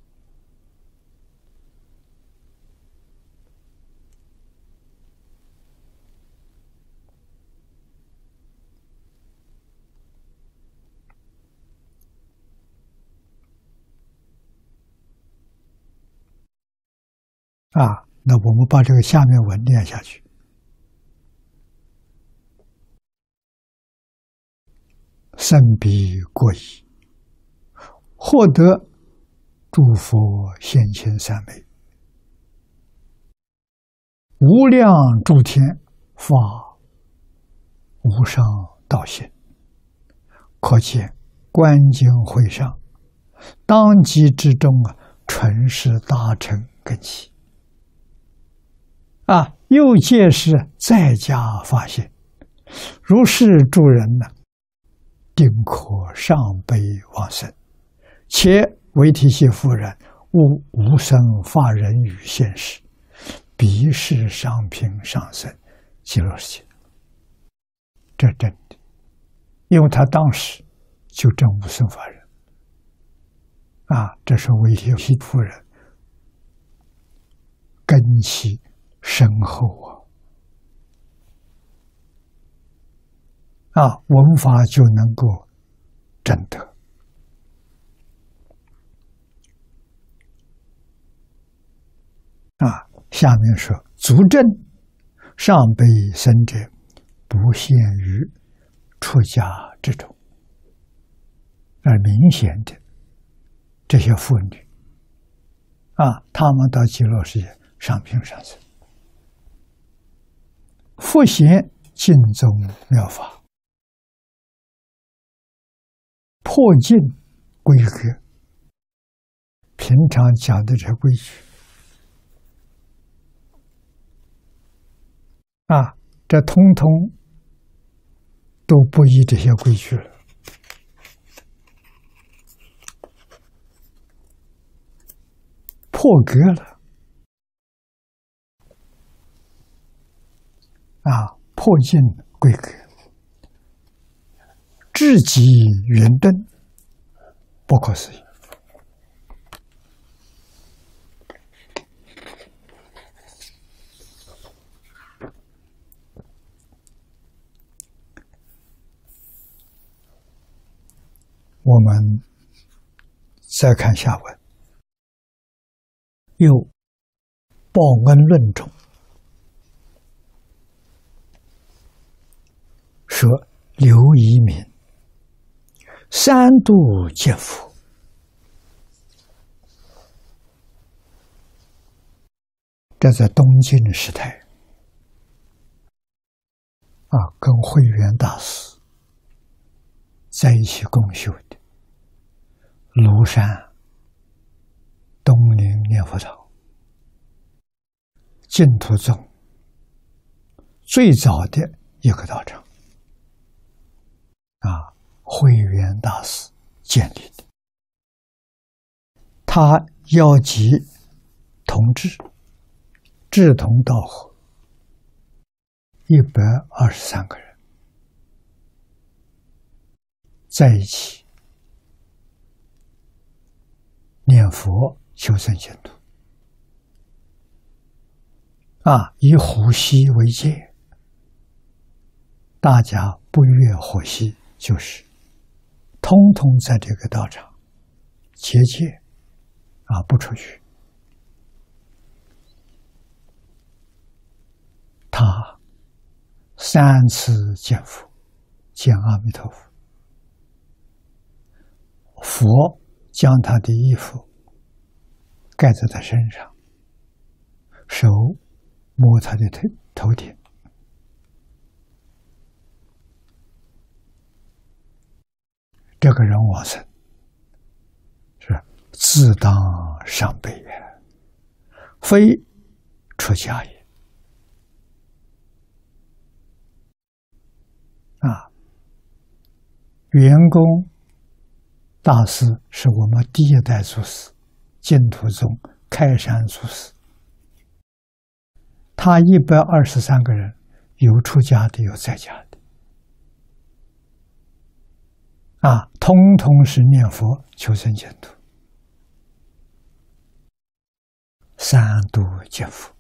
啊，那我们把这个下面文念下去。甚彼过矣，获得诸佛现前三昧，无量诸天发无上道心，可见观经会上当机之中啊，纯是大乘根器啊，又届时在家发现，如是诸人呢，定可上悲往生。且维提悉夫人悟无生法忍语现时，彼是上品上生， 极乐世界，这真的，因为他当时就证无生法忍啊，这是为有些夫人根基深厚啊，啊，闻法就能够证得。啊，下面说足证上辈生者，不限于出家之中，而明显的这些妇女啊，她们到极乐世界上品上生，复显净宗妙法，破尽规格。平常讲的这些规矩啊，这通通都不依这些规矩了，破格了啊，破尽规格，至极圆顿，不可思议。我们再看下文，又报恩论中说，刘遗民三度见佛，这在东晋时代啊，跟慧远大师在一起共修的庐山东林念佛堂，净土宗最早的一个道场啊，慧远大师建立的。他邀集同志志同道合一百二十三个人在一起念佛求生净土啊，以虎溪为界，大家不越虎溪，就是通通在这个道场结界啊，不出去。他三次见佛，见阿弥陀佛，佛将他的衣服盖在他身上，手摸他的头头顶，这个人往生是自当上辈也，非出家也。啊，圆公大师是我们第一代祖师，净土宗开山祖师。他一百二十三个人，有出家的，有在家的，啊，通通是念佛求生净土，三度见佛。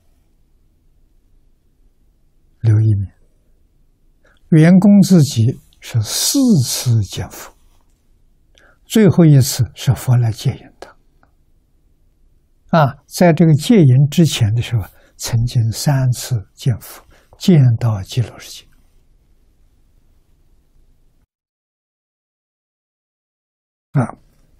留一名，圆公自己是四次见佛，最后一次是佛来戒引他。啊，在这个戒引之前的时候，曾经三次见佛，见到极乐世界。啊，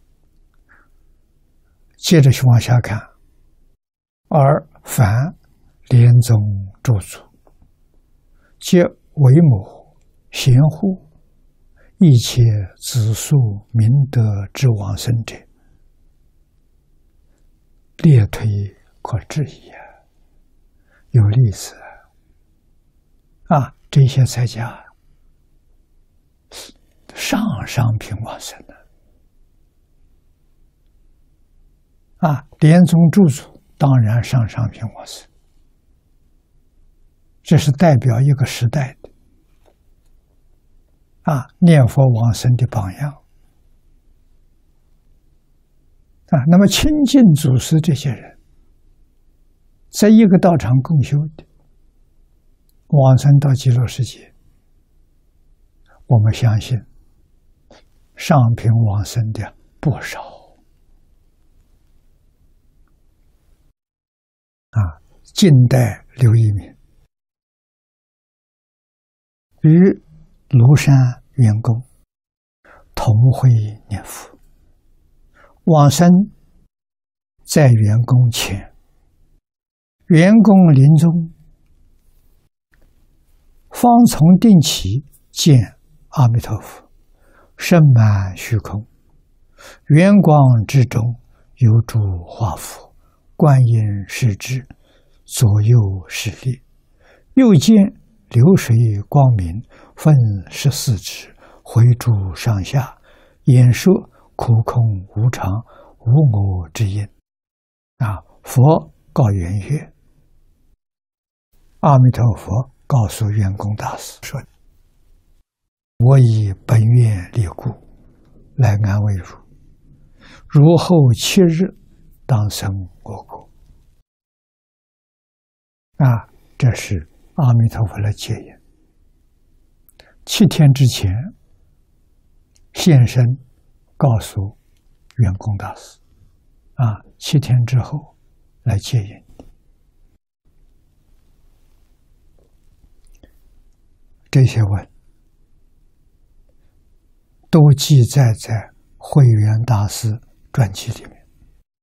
接着去往下看，而凡莲宗诸祖，皆为母贤护，一切子孙明德之往生者，列推可质疑啊！有例子啊，这些在家上上品往生的啊，莲宗诸祖当然上上品往生， 这是代表一个时代的啊念佛往生的榜样啊。那么亲近祖师这些人，在一个道场共修的，往生到极乐世界，我们相信上品往生的不少啊。近代刘一民与庐山圆公同会念佛，往生在圆公前，圆公临终方从定起见阿弥陀佛，身满虚空，圆光之中有诸化佛，观音视之，左右势力，右见流水光明分十四指，回诸上下，演说苦空无常无我之音啊！佛告圆月，阿弥陀佛告诉圆公大师说：“我以本愿力故，来安慰汝。汝后七日，当生我国。”啊，这是阿弥陀佛的戒言。七天之前现身告诉圆公大师，啊，七天之后来戒言。这些文都记载在慧远大师传记里面。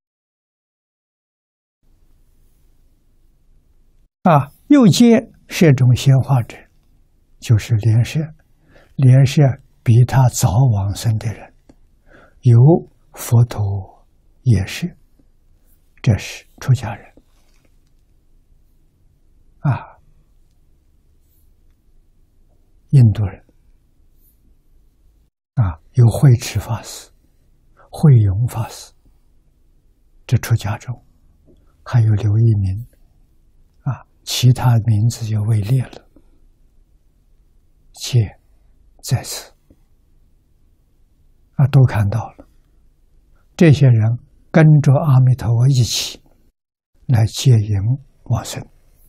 啊，右阶是一种显化者，就是莲社，莲社比他早往生的人，有佛陀也是，这是出家人。啊，印度人，啊，有慧持法师、慧永法师，这出家众，还有刘一民。其他名字就未列了，戒在此啊，都看到了。这些人跟着阿弥陀佛一起来戒引往生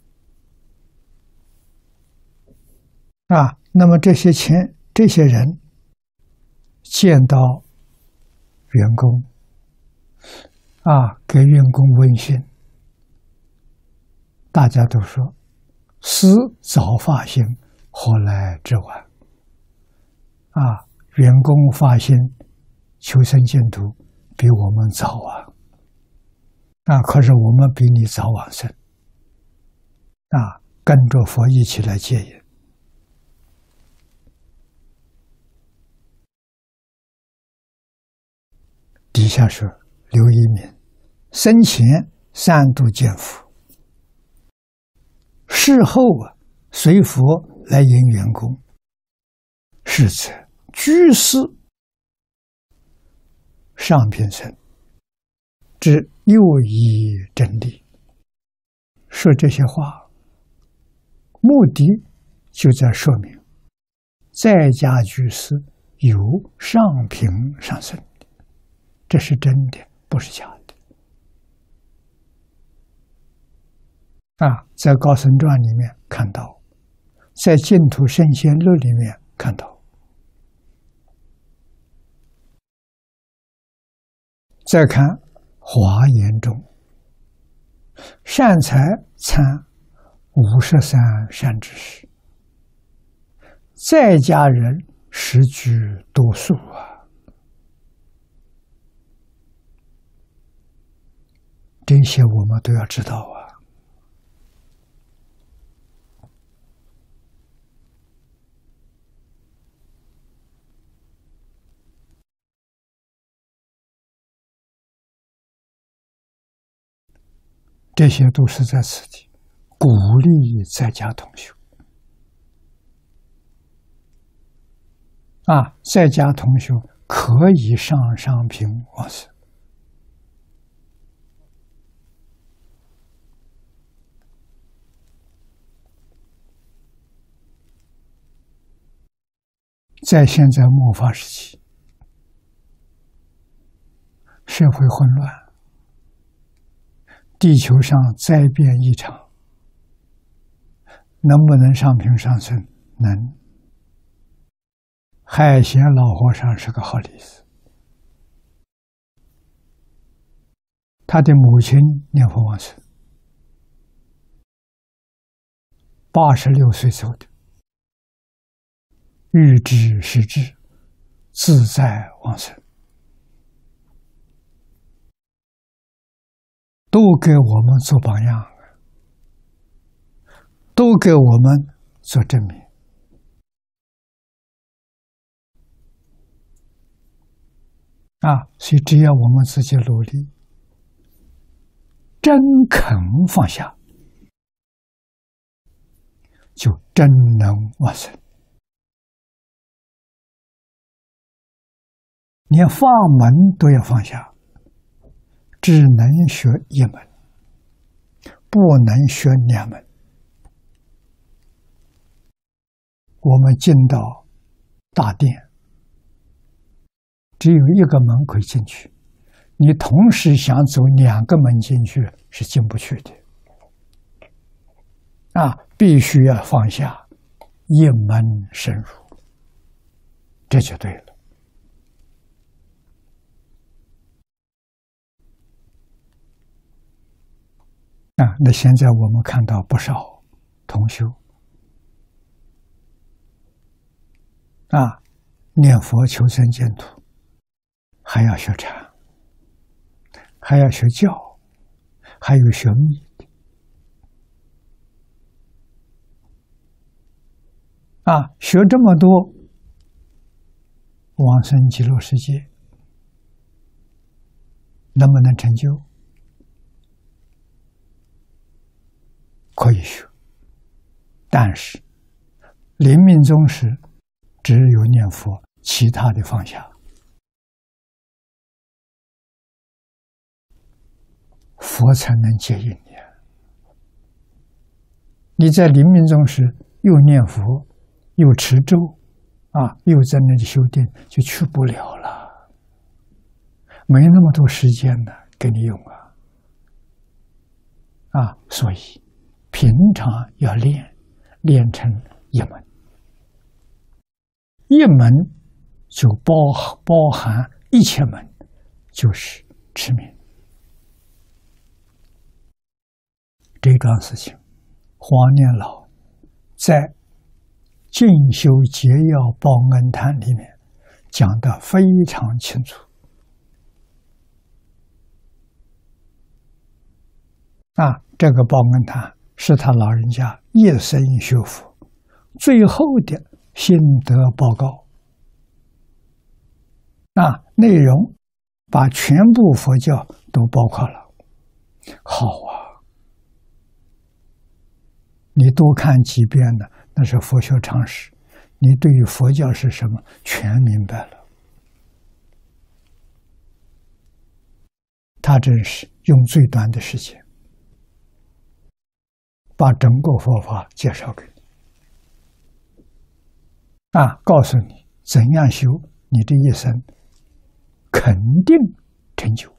啊。那么这些前这些人见到圆公啊，给圆公问讯。大家都说：“师早发心，何来之晚？”啊，圆公发心求生净土比我们早啊！啊，可是我们比你早往生啊，跟着佛一起来戒引。底下说刘一民生前三度见佛。事后啊，随佛来迎圆公，是则居士上品僧之又一真理。说这些话，目的就在说明，在家居士有上品上僧，这是真的，不是假的。啊，在《高僧传》里面看到，在《净土圣贤录》里面看到，再看《华严》中，善财参五十三善知识，在家人实居多数啊。这些我们都要知道啊。这些都是在此地鼓励在家同修啊，在家同修可以上上品往生在现在末法时期，社会混乱，地球上灾变异常，能不能上品上生？能。海贤老和尚是个好例子，他的母亲念佛往生，八十六岁走的，欲知时至，自在往生，都给我们做榜样，都给我们做证明。啊，所以只要我们自己努力，真肯放下，就真能往生。连法门都要放下，只能学一门，不能学两门。我们进到大殿，只有一个门可以进去，你同时想走两个门进去是进不去的。啊，必须要放下，一门深入，这就对了。啊，那现在我们看到不少同修啊，念佛求生净土，还要学禅，还要学教，还有学密的啊，学这么多，往生极乐世界能不能成就？可以学，但是临命终时只有念佛，其他的放下。佛才能接引你。你在临命终时又念佛，又持咒，啊，又在那里修定，就去不了了。没那么多时间呢，给你用啊！啊，所以平常要练，练成一门，一门就包包含一切门，就是持名。这桩事情，黄念老在《进修节要报恩谈》里面讲得非常清楚。啊，这个报恩谈是他老人家一生学佛最后的心得报告。啊，内容把全部佛教都包括了。好啊，你多看几遍呢，那是佛学常识，你对于佛教是什么全明白了。他真是用最短的时间把整个佛法介绍给你，啊，告诉你怎样修，你这一生肯定成就。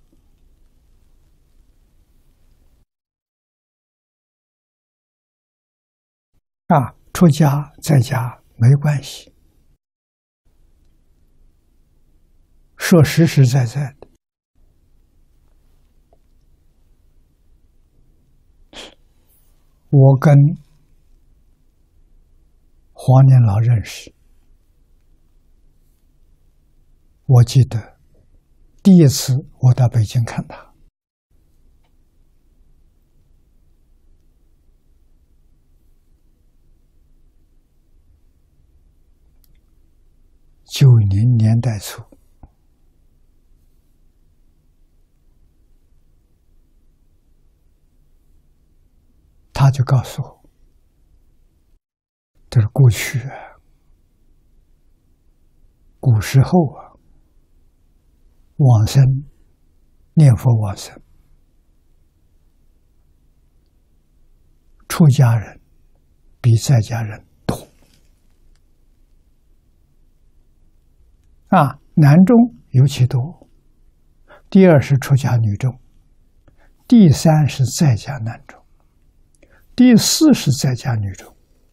啊，出家在家没关系，说实实在在的，我跟黄念老认识，我记得第一次我到北京看他，九零年代初，他就告诉我，这是过去啊，古时候啊，往生念佛往生，出家人比在家人多。 啊，男众尤其多，第二是出家女众，第三是在家男众，第四是在家女众。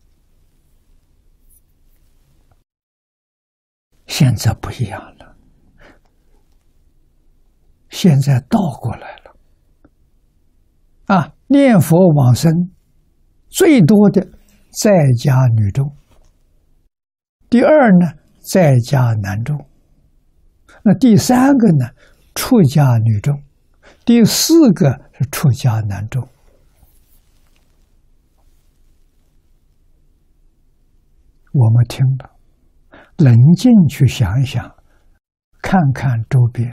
现在不一样了，现在倒过来了。啊，念佛往生最多的在家女众，第二呢在家男众，那第三个呢出家女众，第四个是出家男众。我们听了，冷静去想一想，看看周边，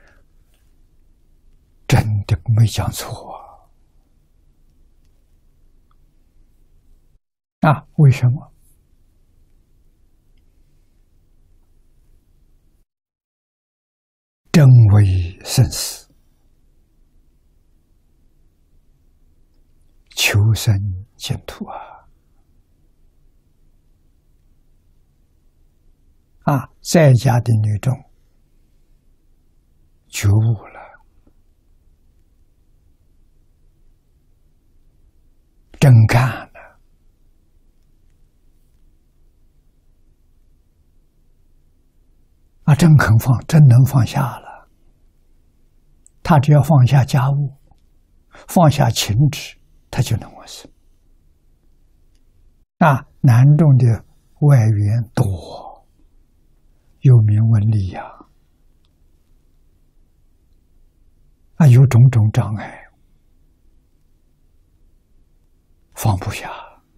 真的没讲错啊！啊，为什么？真为生死，求生净土啊！啊，在家的女众觉悟了，真干了，啊，真肯放，真能放下了。他只要放下家务，放下情执，他就能往生。啊，男众的外缘多。有名闻利呀，啊，有种种障碍，放不下，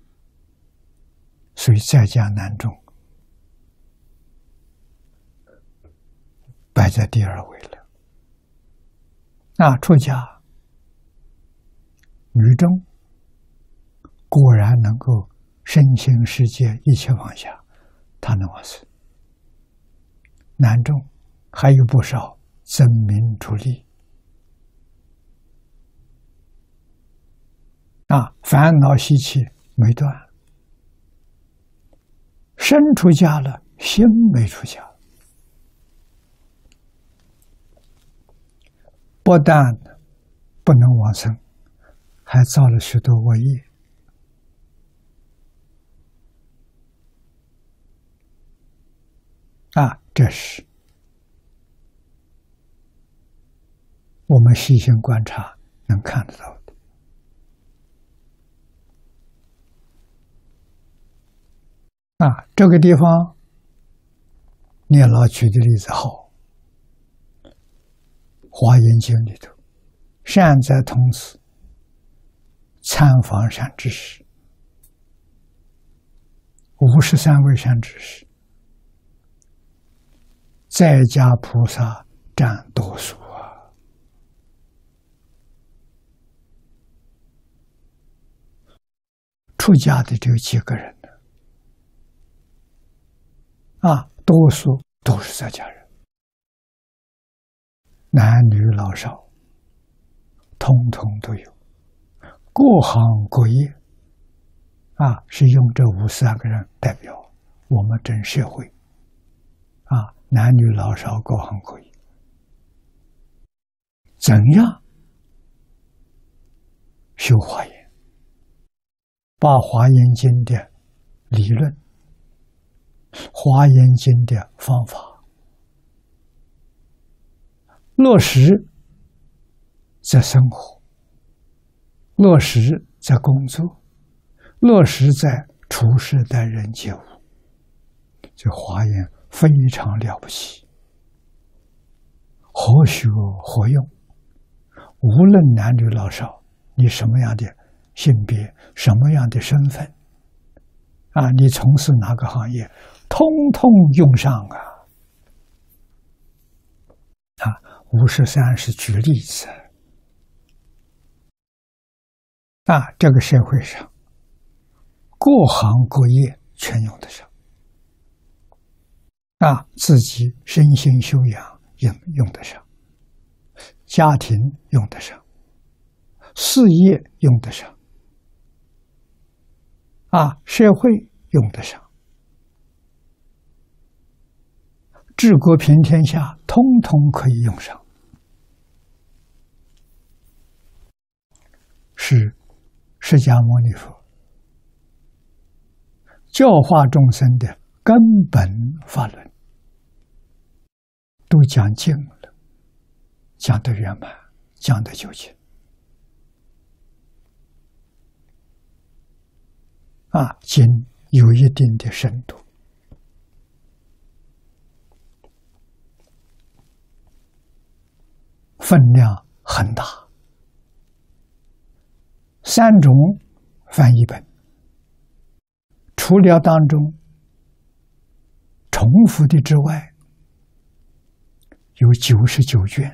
所以在家男众摆在第二位了。啊，出家女众果然能够身心世界一切放下，他能往生。男众还有不少争名逐利啊，烦恼习气没断，身出家了，心没出家，不但不能往生，还造了许多恶业。啊，这是我们细心观察能看得到的。啊，这个地方聂老举的例子好，《华严经》里头，善哉童子参访善知识，五十三位善知识。在家菩萨占多数啊！出家的只有几个人呢？啊，多数都是在家人，男女老少，通通都有，各行各业，啊，是用这五十三个人代表我们整社会，啊。男女老少各行各业，怎样修华严？把华严经的理论、华严经的方法落实在生活，落实在工作，落实在处事待人接物，这华严非常了不起，何学何用？无论男女老少，你什么样的性别，什么样的身份，啊，你从事哪个行业，通通用上啊！啊，五十三是举例子啊，这个社会上各行各业全用得上。啊，自己身心修养用用得上，家庭用得上，事业用得上，啊，社会用得上， 治国平天下，通通可以用上。是释迦牟尼佛教化众生的根本法论，都讲尽了，讲得圆满，讲得究竟。啊，经有一定的深度，分量很大。三种翻译本，除了当中重复的之外，有九十九卷。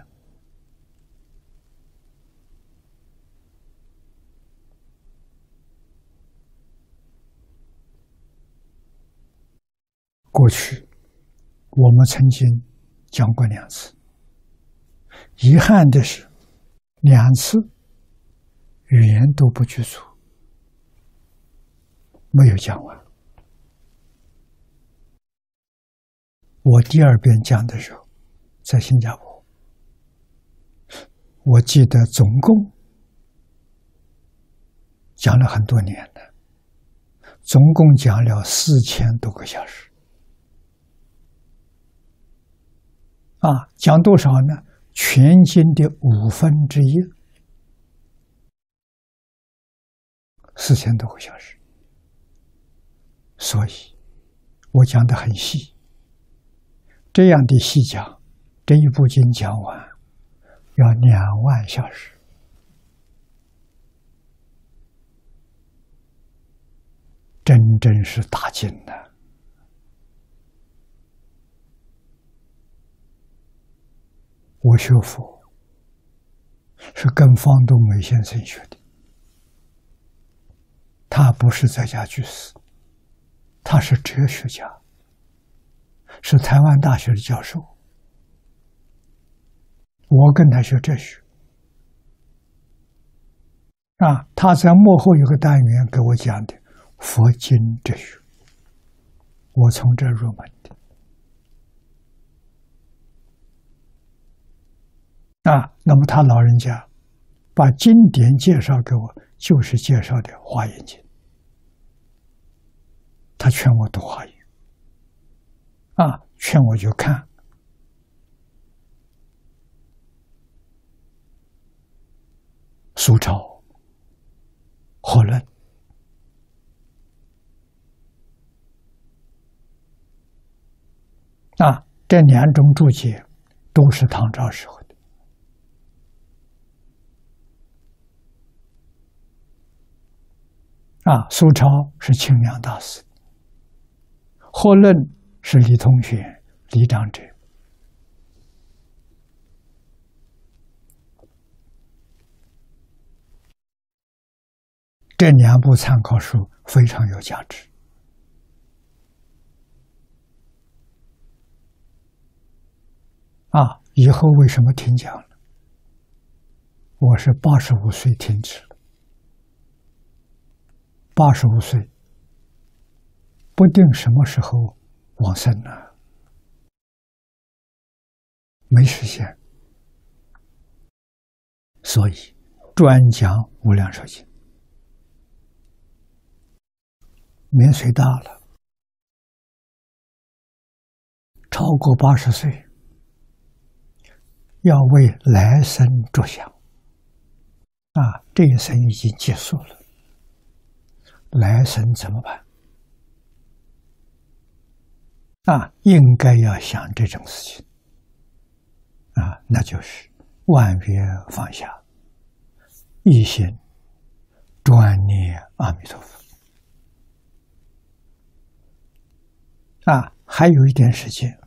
过去我们曾经讲过两次，遗憾的是，两次语言都不具足，没有讲完。我第二遍讲的时候，在新加坡，我记得总共讲了很多年了，总共讲了四千多个小时。啊，讲多少呢？全经的五分之一，四千多个小时。所以，我讲得很细。这样的细讲，这一部经讲完，要两万小时。真正是大经的。我学佛是跟方东美先生学的，他不是在家居士，他是哲学家，是台湾大学的教授。我跟他学哲学，啊，他在幕后有个单元给我讲的佛经哲学，我从这入门的。啊，那么他老人家把经典介绍给我，就是介绍的《华严经》，他劝我读华严，啊，劝我去看苏超、火论，啊，这两种注解都是唐朝时候的。啊，苏超是清凉大师，火论是李同学、李长者。这两部参考书非常有价值。啊，以后为什么停讲了？我是八十五岁停止了。八十五岁，不定什么时候往生呢，没实现，所以专讲《无量寿经》。年岁大了，超过八十岁，要为来生着想。啊，这一生已经结束了。来生怎么办？啊，应该要想这种事情。啊，那就是万缘放下，一心专念阿弥陀佛。啊，还有一点时间，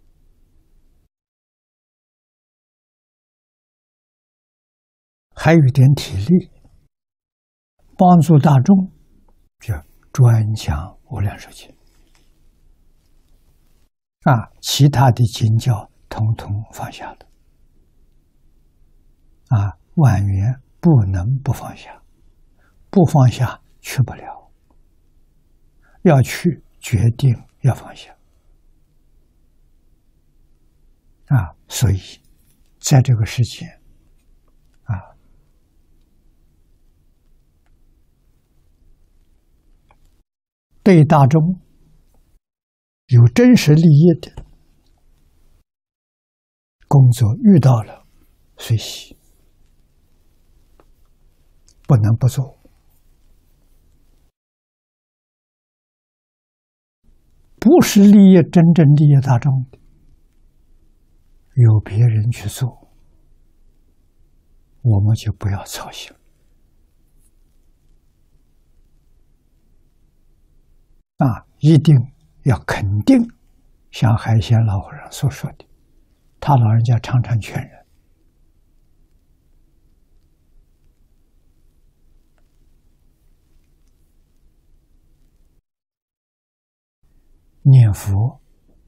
还有一点体力，帮助大众。就专讲《无量寿经》啊，其他的经教统统放下了啊，万缘不能不放下，不放下去不了，要去决定要放下啊，所以在这个世界啊，对大众有真实利益的工作遇到了，随喜，不能不做。不是利益真正利益大众的，有别人去做，我们就不要操心。啊，一定要肯定，像海鲜老和尚所说的，他老人家常常劝人念佛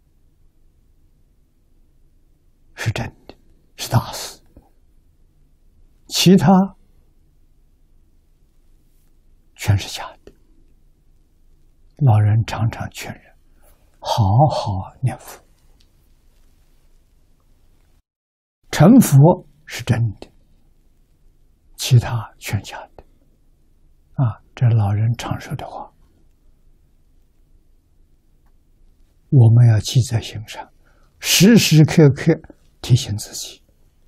是真的，是大事，其他全是假的。老人常常劝人好好念佛，成佛是真的，其他全假的。啊，这老人常说的话，我们要记在心上，时时刻刻提醒自己。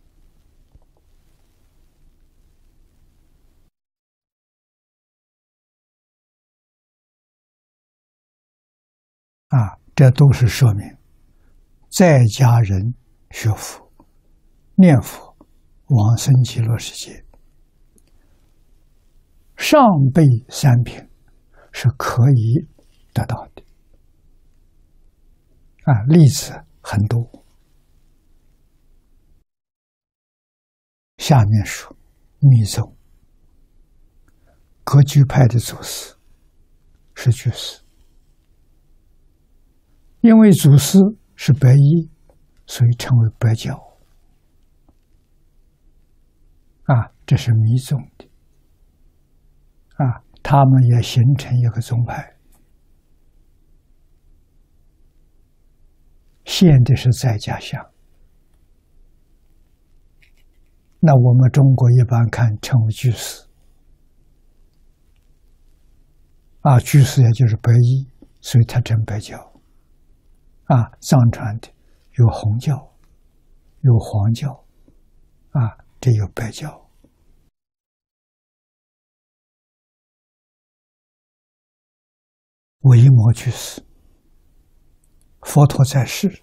啊，这都是说明在家人学佛、念佛、往生极乐世界，上辈三品是可以得到的。啊，例子很多。下面说密宗格局派的祖师是居士，因为祖师是白衣，所以称为白教。啊，这是密宗的。啊，他们也形成一个宗派，现的是在家相。那我们中国一般看称为居士。啊，居士也就是白衣，所以他称白教。啊，藏传的有红教，有黄教，啊，这有白教。维摩居士，佛陀在世，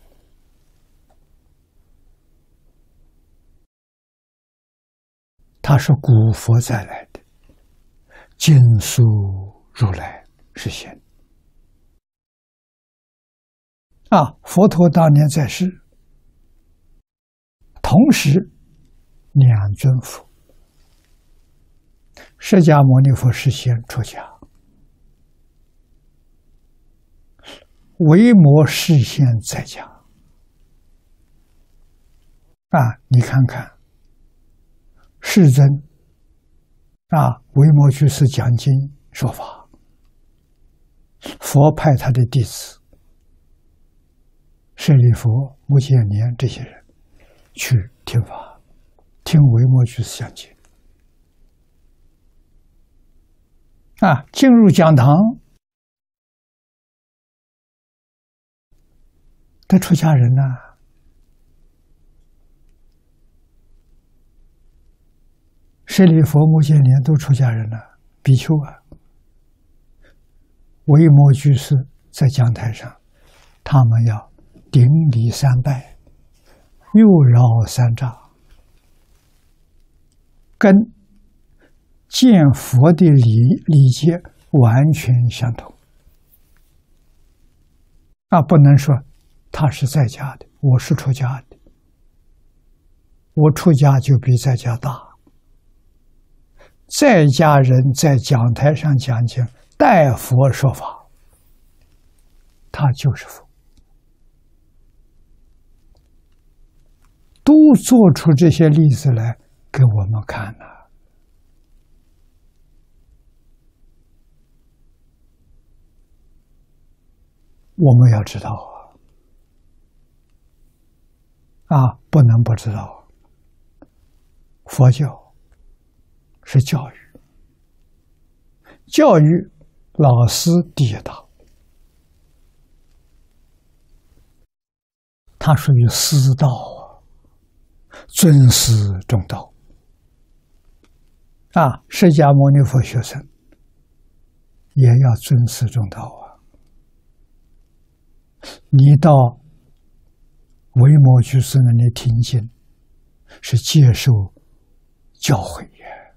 他是古佛再来的，经书如来是现。啊，佛陀当年在世，同时两尊佛，释迦牟尼佛是先出家，维摩示现在家。啊，你看看，世尊啊，维摩居士讲经说法，佛派他的弟子舍利弗、目犍连这些人去听法，听维摩居士讲经。啊，进入讲堂，这出家人呐、啊，舍利弗、目犍连都出家人了、啊，比丘啊。维摩居士在讲台上，他们要顶礼三拜，右绕三匝，跟见佛的礼礼节完全相同。啊，不能说他是在家的，我是出家的，我出家就比在家大。在家人在讲台上讲经，代佛说法，他就是佛。都做出这些例子来给我们看了。我们要知道啊， 啊，不能不知道，佛教是教育，教育老师第一大，它属于师道啊，尊师重道啊。释迦牟尼佛学生也要尊师重道啊。你到维摩居士那里听经，是接受教诲呀，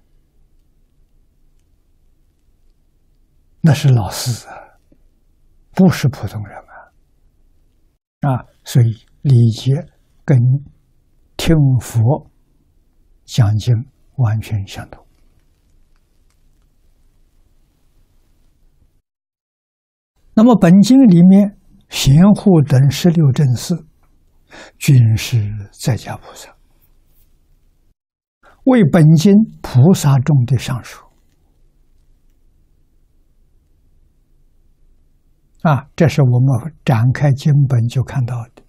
那是老师啊，不是普通人啊！啊，所以礼节跟听佛讲经完全相同。那么本经里面，贤护等十六正士，均是在家菩萨，为本经菩萨众的上书啊，这是我们展开经本就看到的。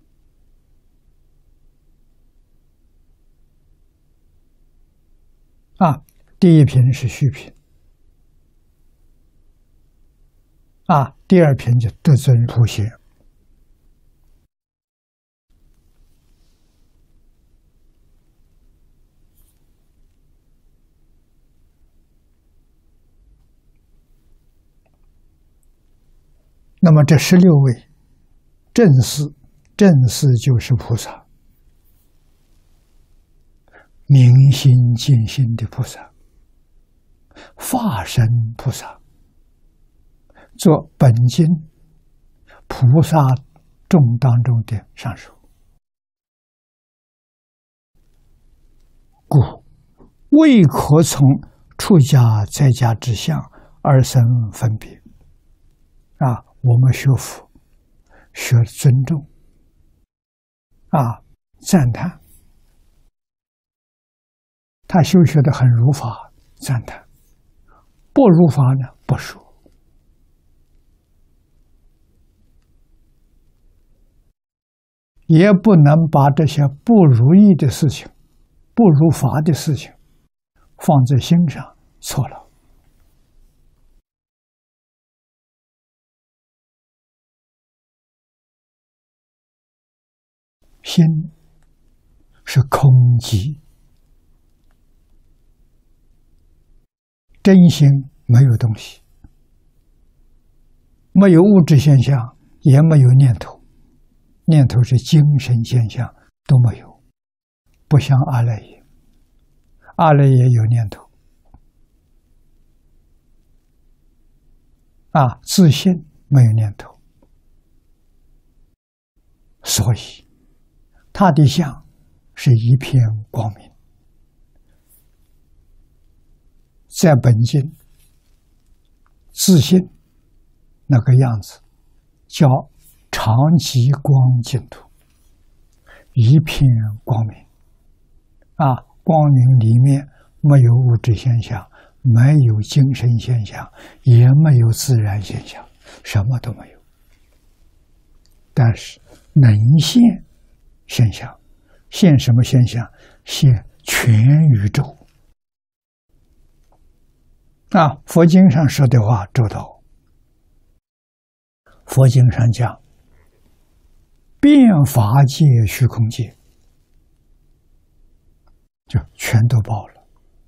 啊，第一品是序品，啊，第二品就得尊普贤。那么这十六位正士，正士就是菩萨，明心见性的菩萨，化身菩萨，做本经菩萨众当中的上首，故未可从出家在家之相而生分别啊。我们学佛学尊重啊，赞叹，他修学的很如法，赞叹；不如法呢，不说。也不能把这些不如意的事情、不如法的事情放在心上，错了。心是空寂，真心没有东西，没有物质现象，也没有念头，念头是精神现象，都没有，不像阿赖耶，阿赖耶有念头啊，自信没有念头，所以他的相是一片光明。在本经自信那个样子叫常寂光净土，一片光明啊，光明里面没有物质现象，没有精神现象，也没有自然现象，什么都没有，但是能现现象，现什么现象？现全宇宙啊！佛经上说的话周到，佛经上讲遍法界虚空界，就全都包了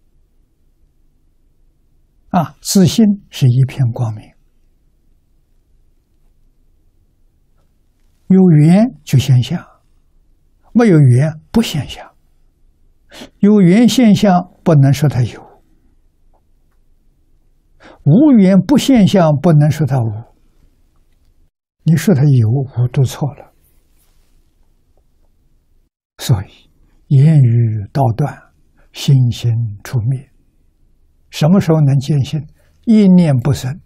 啊！自信是一片光明，有缘就现象，没有缘不现象，有缘现象不能说它有，无缘不现象不能说它无，你说它有无都错了。所以言语道断，心行处灭，什么时候能见性？一念不生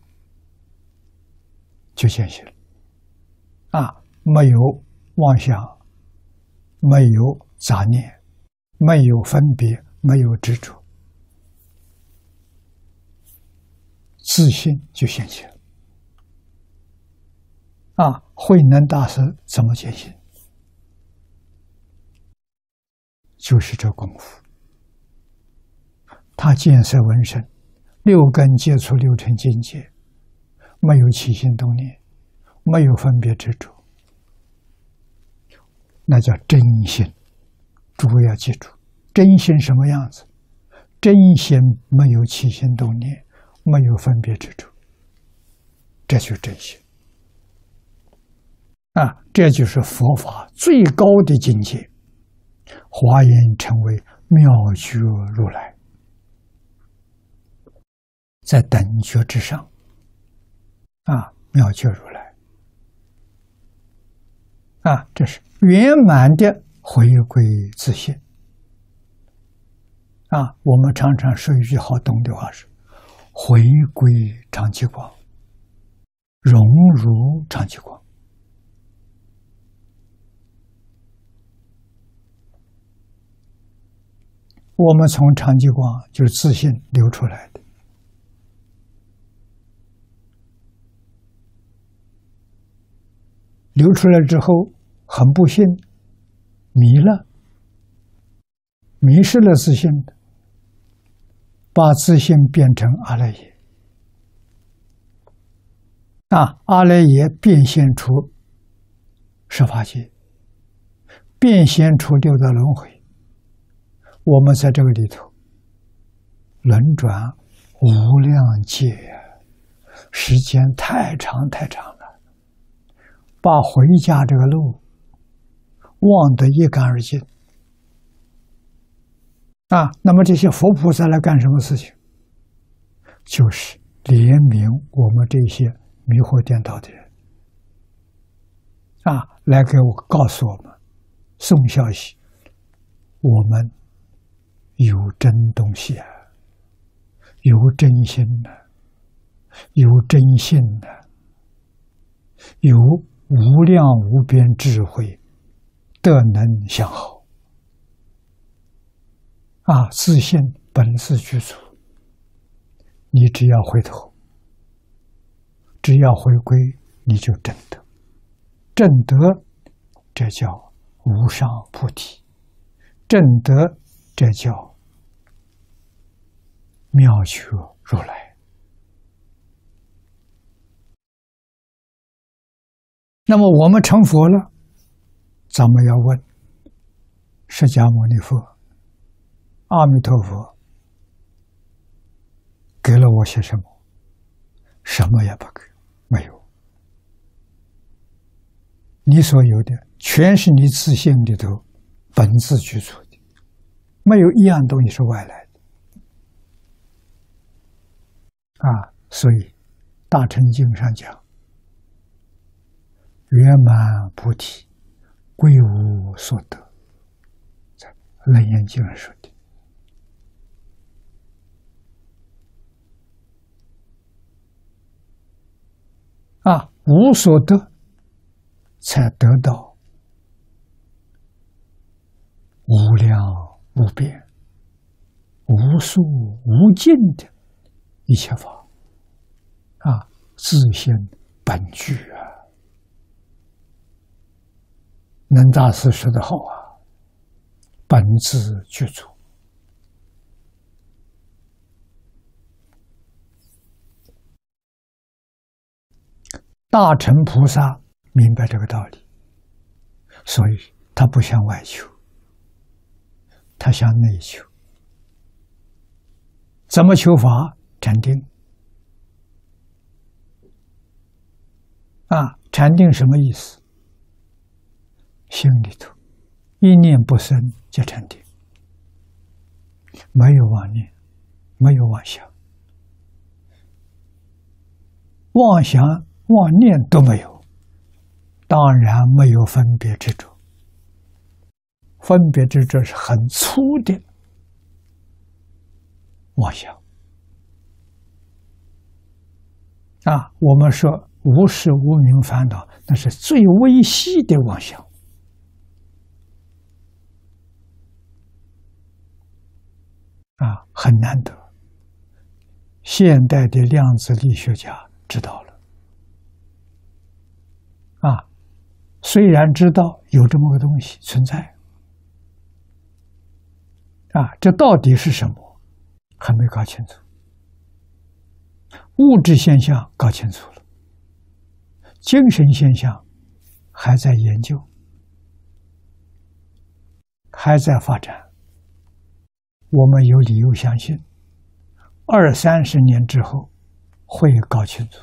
就见性了啊！没有妄想，没有杂念，没有分别，没有执着，自信就现前啊！慧能大师怎么见性？ 就是这功夫。他见色闻声，六根接触六尘境界，没有起心动念，没有分别执着，那叫真心。诸位要记住，真心什么样子？真心没有起心动念，没有分别执着，这就是真心啊！这就是佛法最高的境界。华严成为妙觉如来，在等觉之上啊！妙觉如来啊，这是圆满的回归自性啊！我们常常说一句好懂的话是：回归常寂光，融入常寂光。我们从常寂光就是自信流出来的，流出来之后很不幸迷了，迷失了自信，把自信变成阿赖耶啊，阿赖耶变现出十法界，变现出六道轮回。我们在这个里头轮转无量劫，时间太长太长了，把回家这个路忘得一干二净啊！那么这些佛菩萨来干什么事情？就是怜悯我们这些迷惑颠倒的人啊，来给我告诉我们送消息，我们有真东西啊，有真心的、啊，有真性的、啊，有无量无边智慧，德能相好啊！自信本自具足，你只要回头，只要回归，你就证得。证得，这叫无上菩提；证得，这叫妙觉如来。那么我们成佛了，咱们要问释迦牟尼佛、阿弥陀佛给了我些什么？什么也不给，没有。你所有的全是你自性里头本自具足的，没有一样东西是外来的啊！所以《大乘经》上讲，圆满菩提，归无所得，在《楞严经》上说的啊，无所得，才得到无量无边、无数无尽的一切法啊，自性本具啊。能大师说得好啊，本自具足。大乘菩萨明白这个道理，所以他不向外求，他向内求。怎么求法？禅定啊！禅定什么意思？心里头一念不生就禅定，没有妄念，没有妄想，妄想妄念都没有，当然没有分别执着。分别执着是很粗的妄想啊！我们说无事无明烦恼，那是最微细的妄想啊，很难得。现代的量子力学家知道了啊，虽然知道有这么个东西存在， 啊，这到底是什么？还没搞清楚。物质现象搞清楚了，精神现象还在研究，还在发展。我们有理由相信，二三十年之后会搞清楚，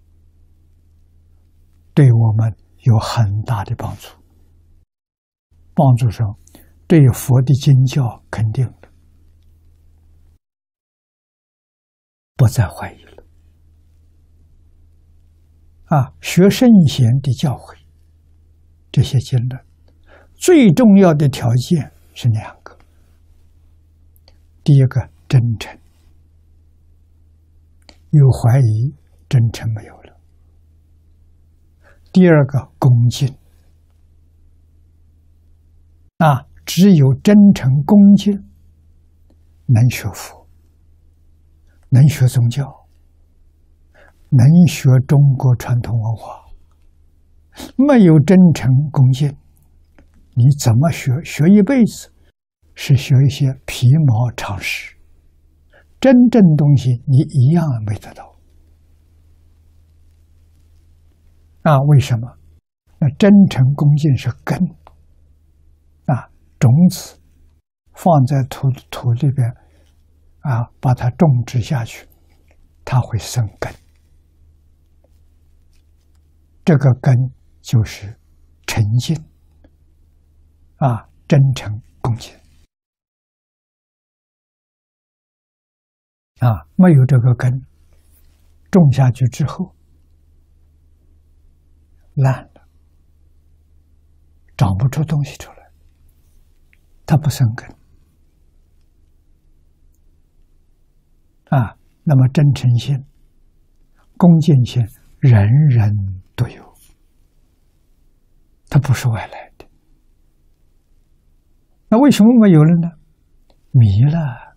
对我们有很大的帮助。帮助上，对佛的经教肯定了，不再怀疑了。啊，学圣贤的教诲，这些经论，最重要的条件是两个。第一个，真诚，有怀疑，真诚没有了。第二个，恭敬。啊，只有真诚恭敬，能学佛，能学宗教，能学中国传统文化。没有真诚恭敬，你怎么学？学一辈子是学一些皮毛常识，真正东西你一样没得到。啊，为什么？那真诚恭敬是根。啊，种子放在土土里边，啊，把它种植下去，它会生根。这个根就是诚信，啊，真诚恭敬。啊，没有这个根，种下去之后烂了，长不出东西出来。它不生根啊，那么真诚心、恭敬心，人人都有，它不是外来的。那为什么没有了呢？迷了，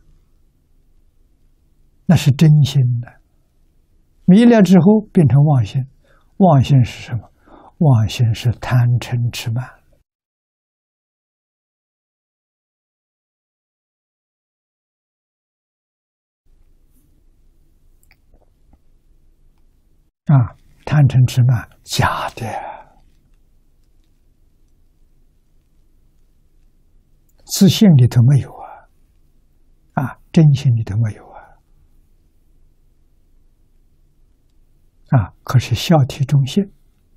那是真心的。迷了之后变成妄心，妄心是什么？妄心是贪嗔痴慢。啊，贪嗔痴慢，假的，自信里头没有啊，啊，真心里头没有啊，啊，可是孝悌忠信、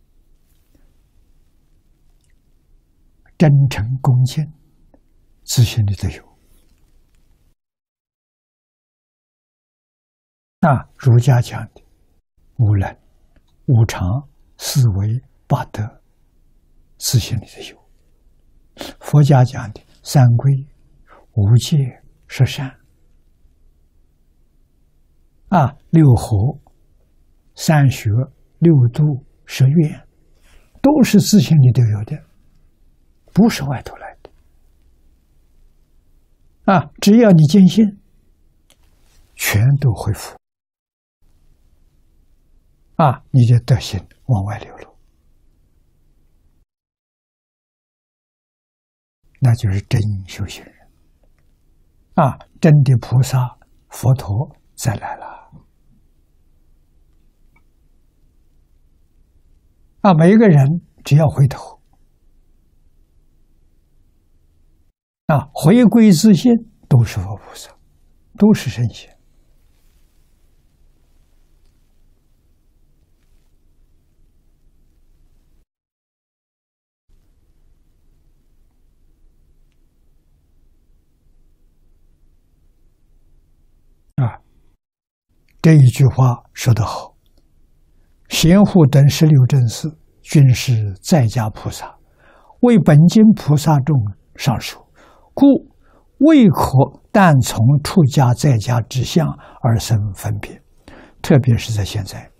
真诚恭敬，自信里头有。啊，儒家讲的无能、无常、四维、八德，自信里头有。佛家讲的三规、五戒、十善，啊，六和、三学、六度、十愿，都是自信里头有的，不是外头来的。啊，只要你坚信，全都恢复。啊，你的德行往外流露，那就是真修行人。啊，真的菩萨、佛陀再来了。啊，每一个人只要回头，啊，回归自信，都是佛菩萨，都是圣贤。啊，这一句话说得好。贤护等十六正士，均是在家菩萨，为本经菩萨众上说，故未可但从出家在家之相而生分别。特别是在现在，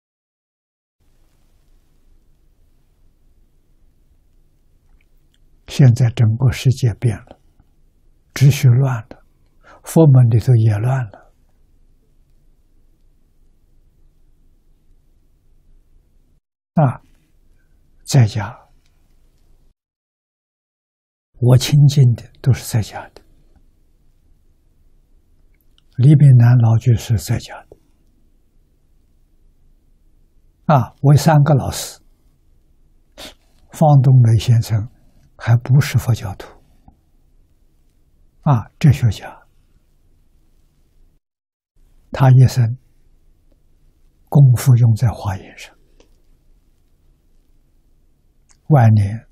现在整个世界变了，秩序乱了，佛门里头也乱了。啊，在家，我亲近的都是在家的， 李炳南老居士在家的啊，为三个老师。方东梅先生还不是佛教徒啊，哲学家。他一生功夫用在华严上，晚年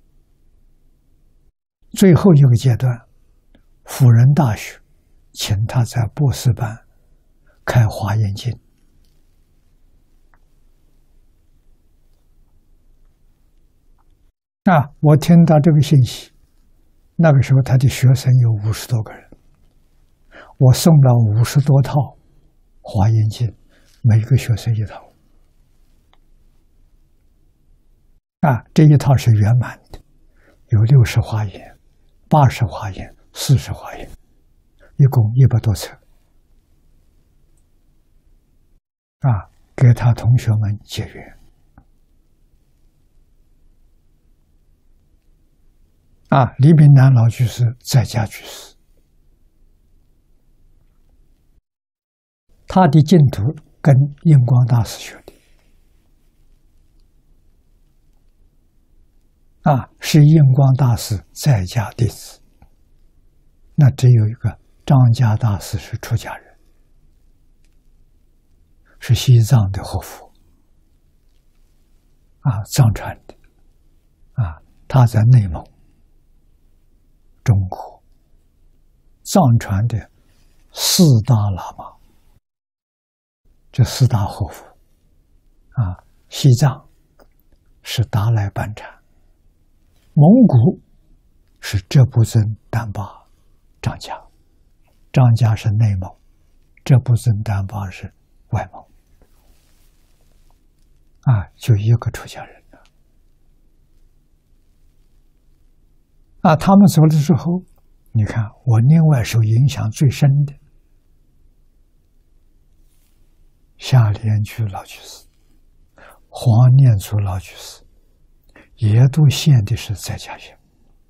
最后一个阶段，辅仁大学请他在博士班开华严经。啊，我听到这个信息，那个时候他的学生有五十多个人，我送了五十多套华严经，每个学生一套。啊，这一套是圆满的，有六十华严、八十华严、四十华严，一共一百多册。啊，给他同学们结缘。啊，李炳南老居士在家居士，他的净土跟印光大师学的，啊，是印光大师在家弟子，那只有一个张家大师是出家人，是西藏的活佛，啊，藏传的，啊，他在内蒙。中国藏传的四大喇嘛，这四大活佛啊，西藏是达赖班禅，蒙古是哲布尊丹巴张家，张家是内蒙，哲布尊丹巴是外蒙，啊，就一个出家人。啊，他们走了之后，你看我另外受影响最深的夏莲居老居士、黄念祖老居士，也都现的是在家学。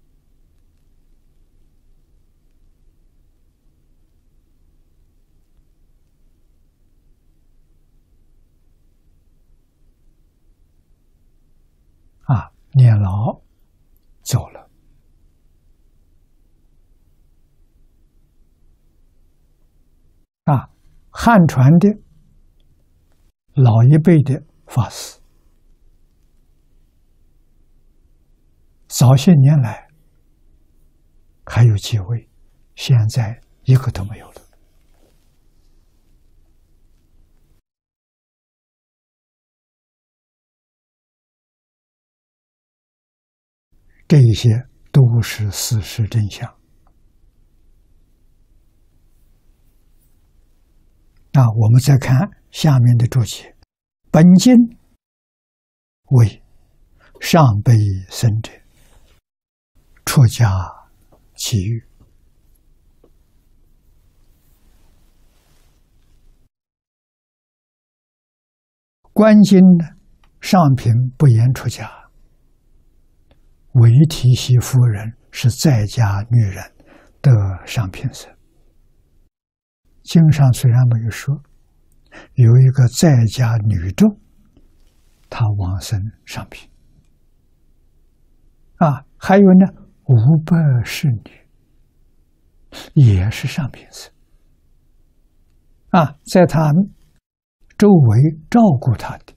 啊，年老走了。啊，汉传的老一辈的法师，早些年来还有几位，现在一个都没有了。这一些都是事实真相。那我们再看下面的注解，本经为上辈生者出家其欲，观经呢，上品不言出家，唯提媳夫人是在家女人得上品身。经上虽然没有说，有一个在家女众，她往生上品。啊，还有呢，五百侍女也是上品身。啊，在她周围照顾她的，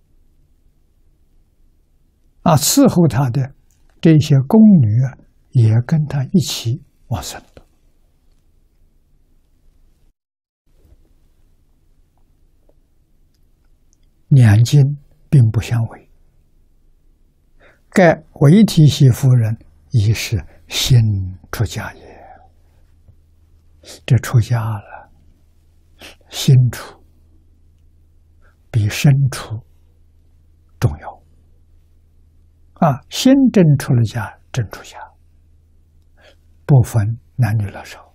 啊，伺候她的这些宫女啊，也跟她一起往生了。两经并不相违，盖唯提媳夫人已是新出家也。这出家了，新出比身出重要啊！新真出了家，真出家，不分男女老少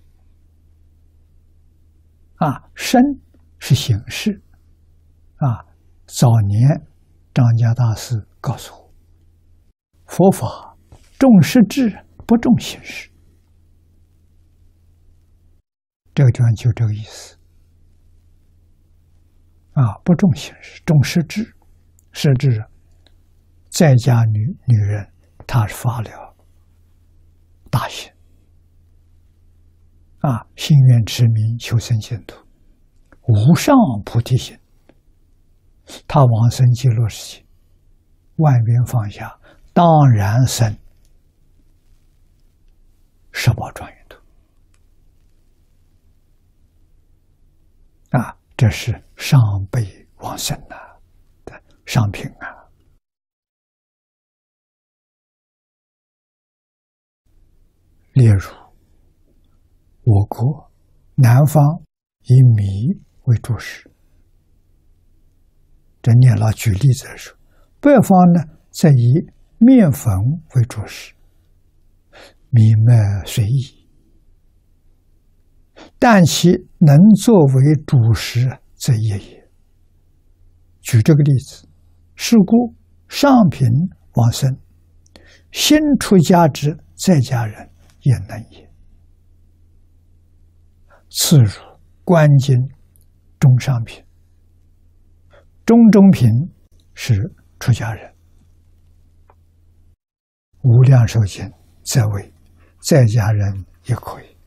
啊。身是形式啊。早年张家大师告诉我，佛法重实质不重形式。 这个地方就这个意思啊，不重形式，重实质。实质在家女女人，她是发了大心啊，心愿持名求生净土，无上菩提心。他往生极乐世界，万缘放下，当然生十宝庄严土啊！这是上辈往生呐的上品啊。例如，我国南方以米为主食，这念老举例子说，北方呢则以面粉为主食，米麦随意，但其能作为主食，则业也。举这个例子，是故上品往生，新出家之在家人也能也。次如观经中上品，中中品是出家人，无量寿经则为在家人也可以。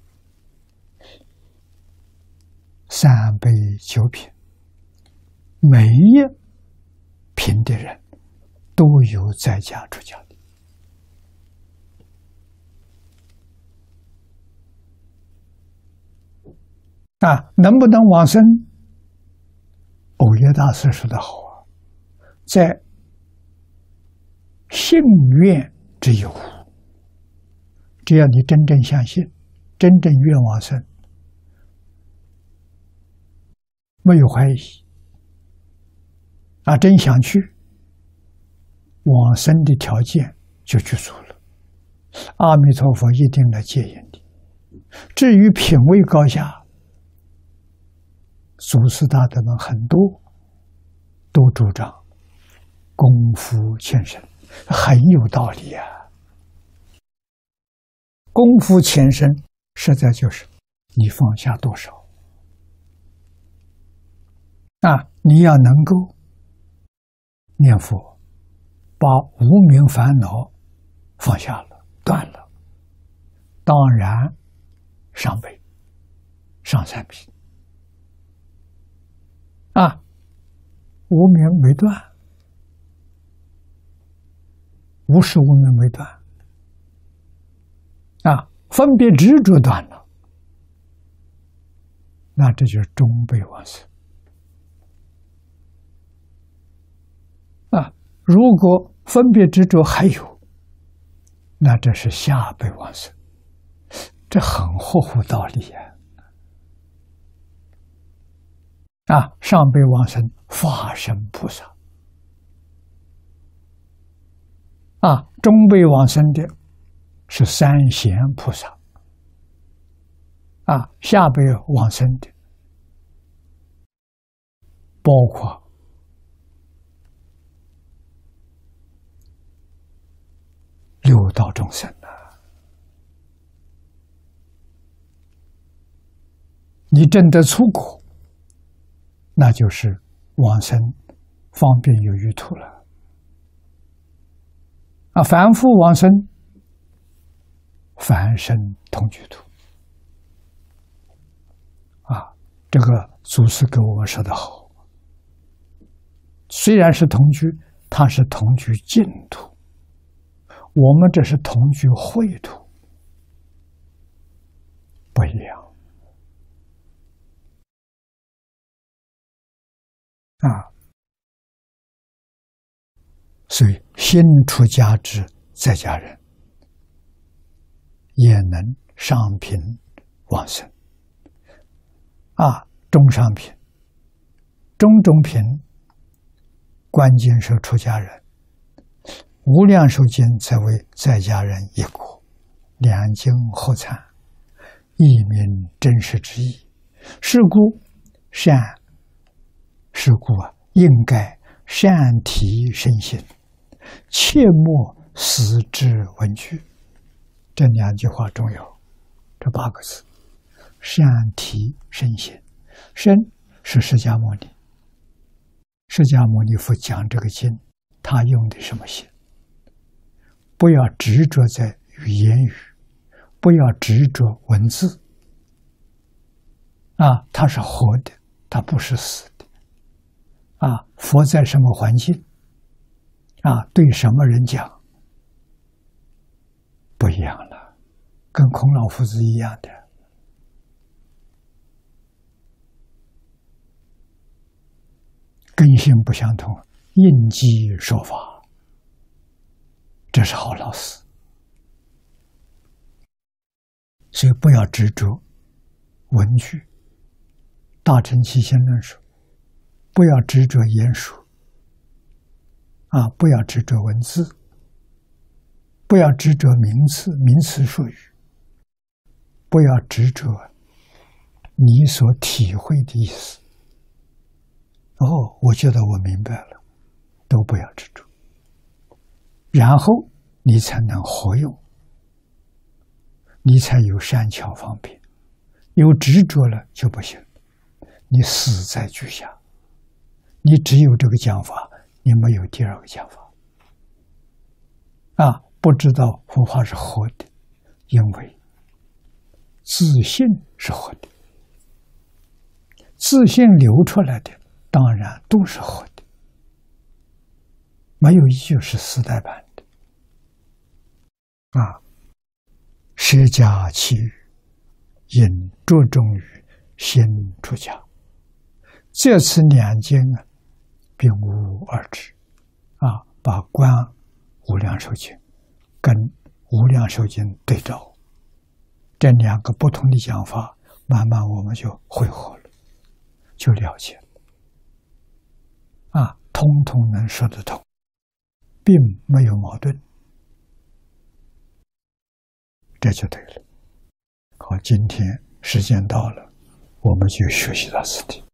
三辈九品，每一品的人都有在家出家的啊，能不能往生？藕耶大师说的好啊，在信愿之有，只要你真正相信，真正愿往生，没有怀疑啊，真想去，往生的条件就具足了。阿弥陀佛一定来接引你。至于品位高下，祖师大德们很多都主张功夫前身，很有道理啊。功夫前身实在就是你放下多少啊！你要能够念佛，把无明烦恼放下了，断了，当然上辈上三品啊，无明没断，无始无明没断啊，分别执着断了，那这就是中辈往生啊。如果分别执着还有，那这是下辈往生，这很合乎道理呀。啊，上辈往生法身菩萨，啊，中辈往生的是三贤菩萨，啊，下辈往生的包括六道众生啊。你证得出果，那就是往生方便有余土了啊！凡夫往生，凡生同居土啊！这个祖师给我们说的好，虽然是同居，它是同居净土，我们这是同居秽土，不一样啊！所以新出家之在家人也能上品往生啊，中上品、中中品，关键是出家人，无量寿经则为在家人一果，两经合参，一名真实之意。是故善，是故啊，应该善提身心，切莫死之文句。这两句话重要，这八个字： 善提身心，身是释迦牟尼。释迦牟尼佛讲这个经，他用的什么心？不要执着在言语，不要执着文字。啊，它是活的，它不是死的。啊，佛在什么环境？啊，对什么人讲？不一样了，跟孔老夫子一样的。根性不相同，应机说法，这是好老师。所以不要执着文句。大乘起信论说，不要执着言说，啊，不要执着文字，不要执着名词、名词术语，不要执着你所体会的意思。哦，我觉得我明白了，都不要执着，然后你才能活用，你才有善巧方便。有执着了就不行，你死在句下，你只有这个讲法，你没有第二个讲法。啊，不知道佛法是活的，因为自信是活的，自信流出来的当然都是活的，没有一句是四代版的。啊，舍家弃欲，应着重于心出家。这次两经啊，并无二致。啊，把观无量寿经跟无量寿经对照，这两个不同的讲法，慢慢我们就会合了，就了解了。啊，通通能说得通，并没有矛盾，这就对了。好，今天时间到了，我们就学习到此地。